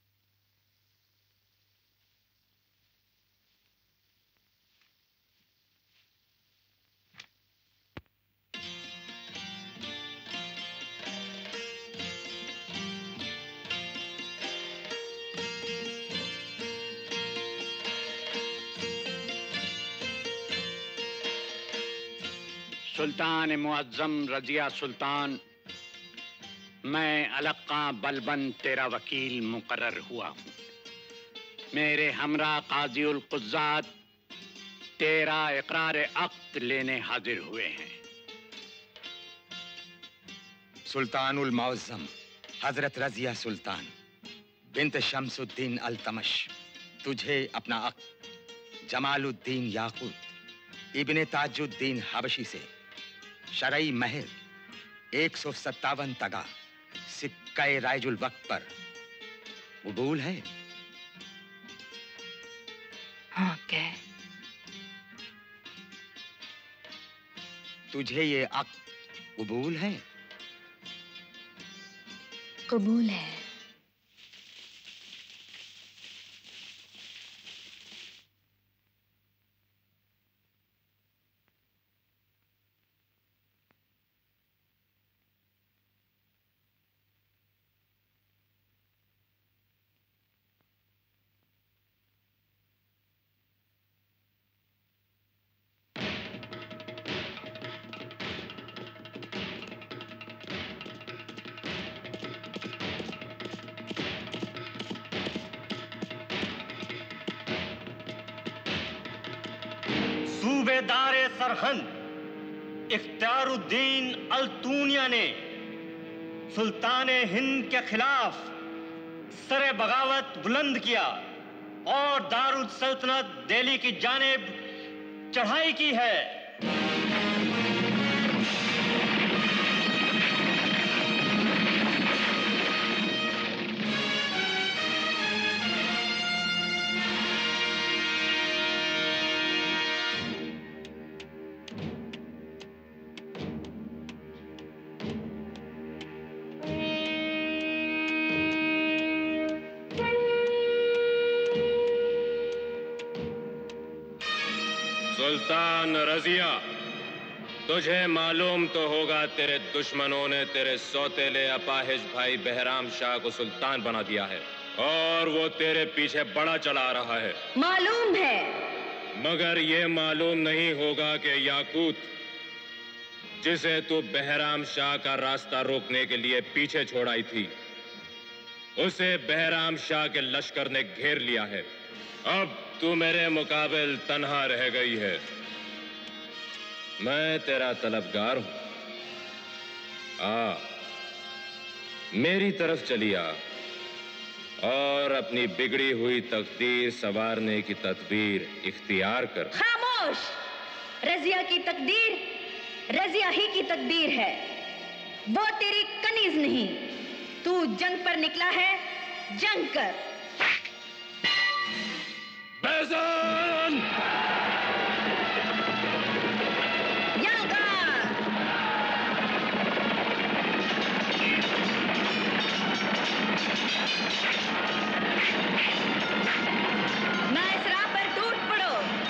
सुल्तान मुअज्जम रजिया सुल्तान, मैं अलक्का बलबन तेरा वकील मुकर्रर हुआ हूँ। मेरे हमरा काजी उल कुज़्ज़ात तेरा इकरार अक़्द लेने हाजिर हुए हैं। सुल्तान उल मुअज्जम हजरत रजिया सुल्तान बिन्त शम्सुद्दीन अल्तमश, तुझे अपना अक़्द जमालुद्दीन याकूत इब्ने ताजुद्दीन हबशी से शरई महर एक सौ सत्तावन तगा सिक्का राइजुल वक्त पर कबूल है? हाँ कह। तुझे ये अक़्द कबूल है? कबूल है। सूबेदार सरहंद इख्तियारुद्दीन अल्तूनिया ने सुल्तान हिंद के खिलाफ सरे बगावत बुलंद किया और दारुल सल्तनत दिल्ली की जानिब चढ़ाई की है। सुल्तान रजिया, तुझे मालूम तो होगा तेरे दुश्मनों ने तेरे सौतेले अपाहिज भाई बहराम शाह को सुल्तान बना दिया है और वो तेरे पीछे बड़ा चला रहा है। मालूम है, मगर ये मालूम नहीं होगा कि याकूत, जिसे तू बहराम शाह का रास्ता रोकने के लिए पीछे छोड़ाई थी, उसे बहराम शाह के लश्कर ने घेर लिया है। अब तू मेरे मुकाबिल तन्हा रह गई है। मैं तेरा तलबगार हूं। आ, मेरी तरफ चली आ और अपनी बिगड़ी हुई तकदीर संवारने की तदबीर इख्तियार कर। खामोश! रजिया की तकदीर रजिया ही की तकदीर है, वो तेरी कनीज नहीं। तू जंग पर निकला है, जंग कर। बैजान! मैं इस राह पर टूट पड़ो।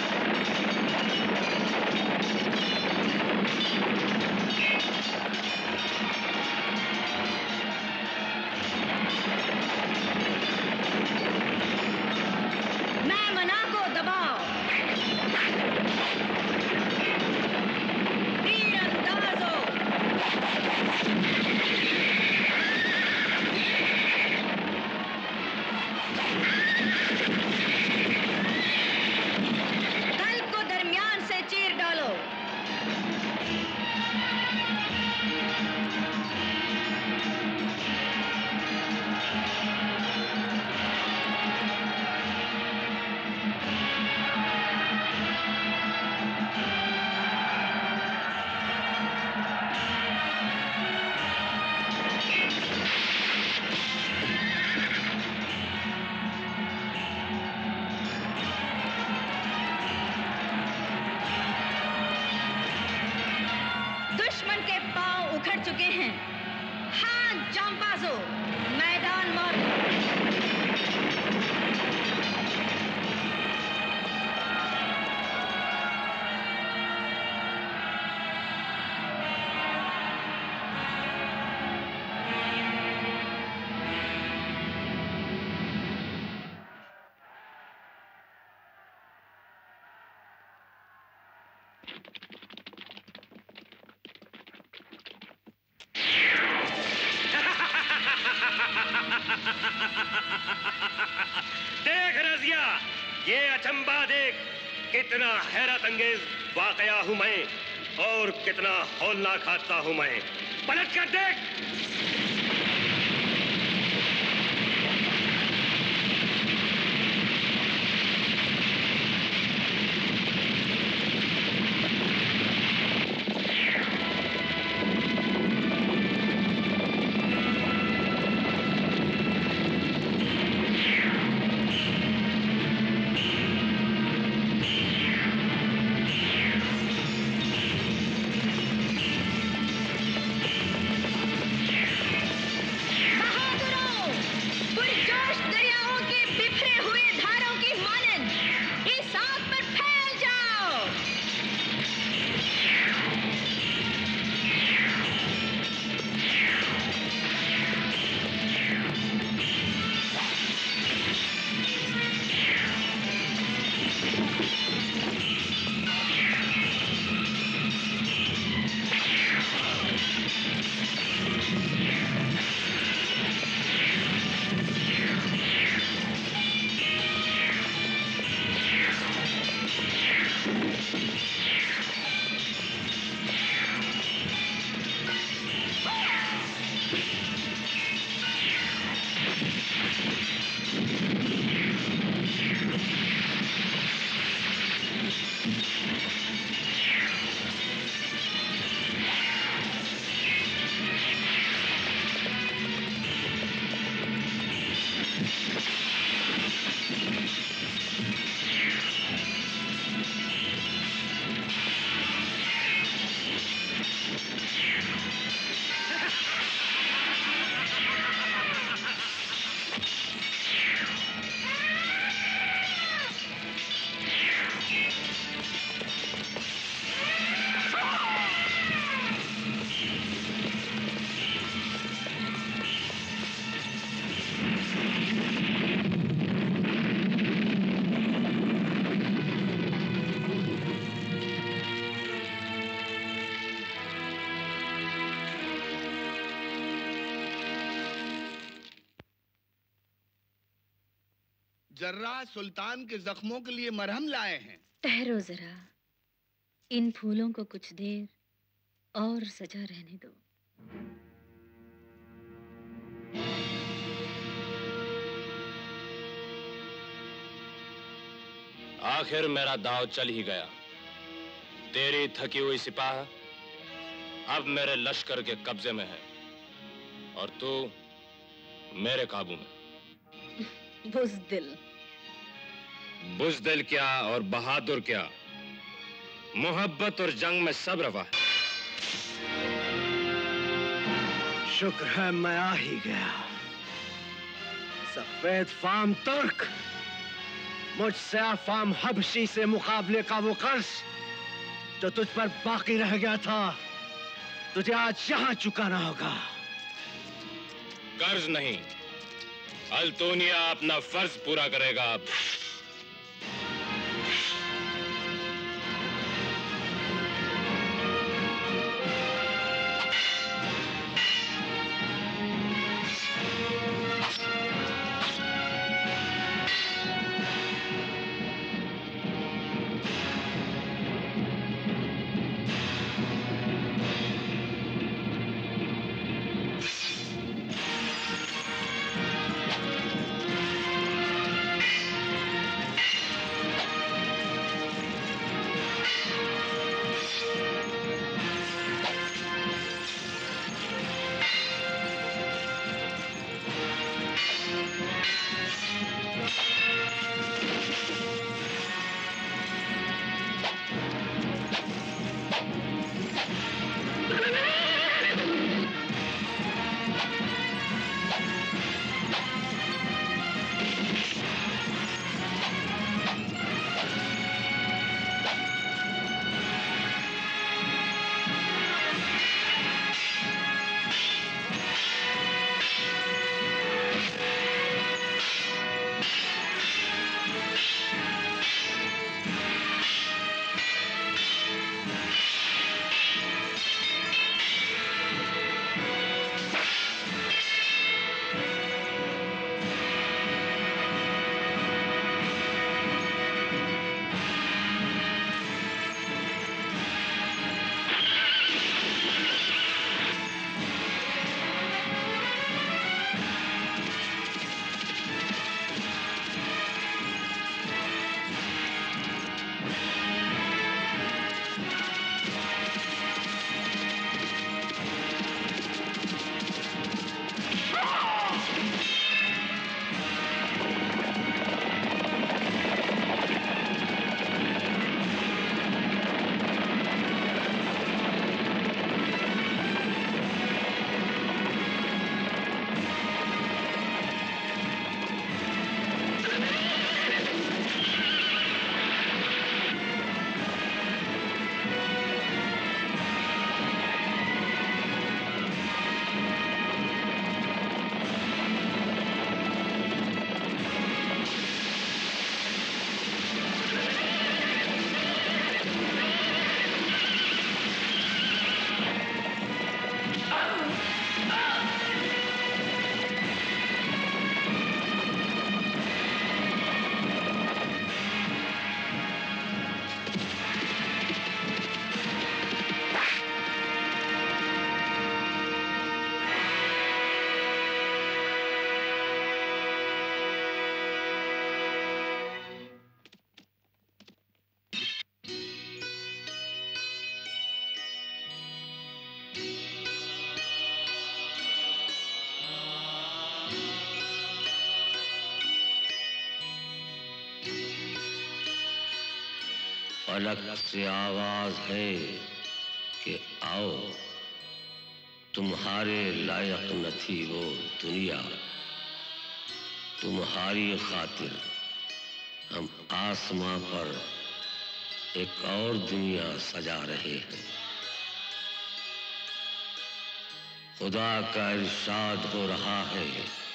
मैं मना को दबाओ। तीरंदाजो। दल को दरमियान से चीर डालो। दुश्मन के पांव उखड़ चुके हैं। हाँ जांबाजो, मैदान मार दो। देख रजिया, ये अचंबा देख, कितना हैरत अंगेज वाकया हूं मैं और कितना हौलनाक हादसा हूं मैं। पलट कर देख। जर्रा सुल्तान के जख्मों के लिए मरहम लाए हैं। ठहरो जरा, इन फूलों को कुछ देर और सजा रहने दो। आखिर मेरा दाव चल ही गया। तेरी थकी हुई सिपाह अब मेरे लश्कर के कब्जे में है और तू मेरे काबू में। बुज़दिल। बुज़दिल क्या और बहादुर क्या, मोहब्बत और जंग में सब रवा है। शुक्र है मैं आ ही गया। सफेद फाम तुर्क, मुझसे अफाम हबशी से मुकाबले का वो कर्ज जो तुझ पर बाकी रह गया था, तुझे आज यहां चुकाना होगा। कर्ज नहीं, अल्तूनिया अपना फर्ज पूरा करेगा अब। फलक से आवाज है कि आओ, तुम्हारे लायक न थी वो दुनिया, तुम्हारी खातिर हम आसमां पर एक और दुनिया सजा रहे हैं। खुदा का इरशाद हो रहा है,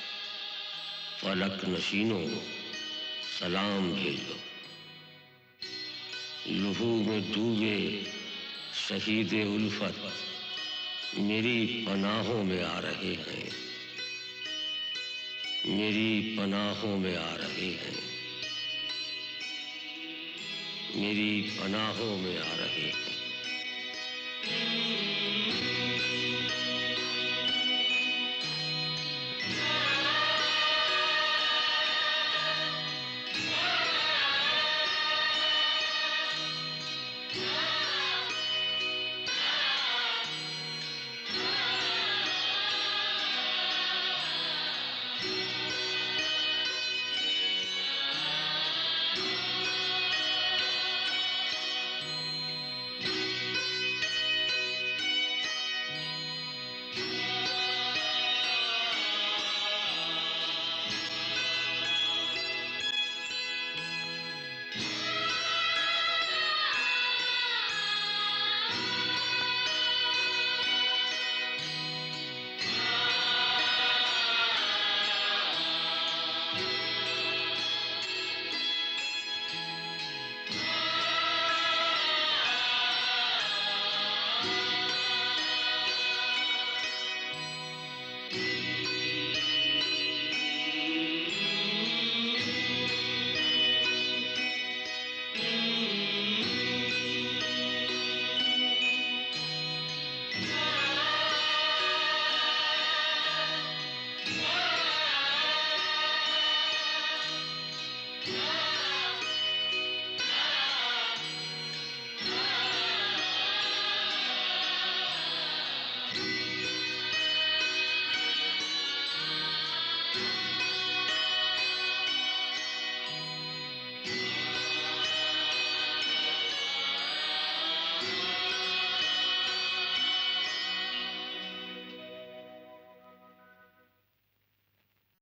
फलक नशीनों सलाम भेजो। लहू में डूबे शहीद उल्फत मेरी पनाहों में आ रहे हैं। मेरी पनाहों में आ रहे हैं, मेरी पनाहों में आ रहे हैं।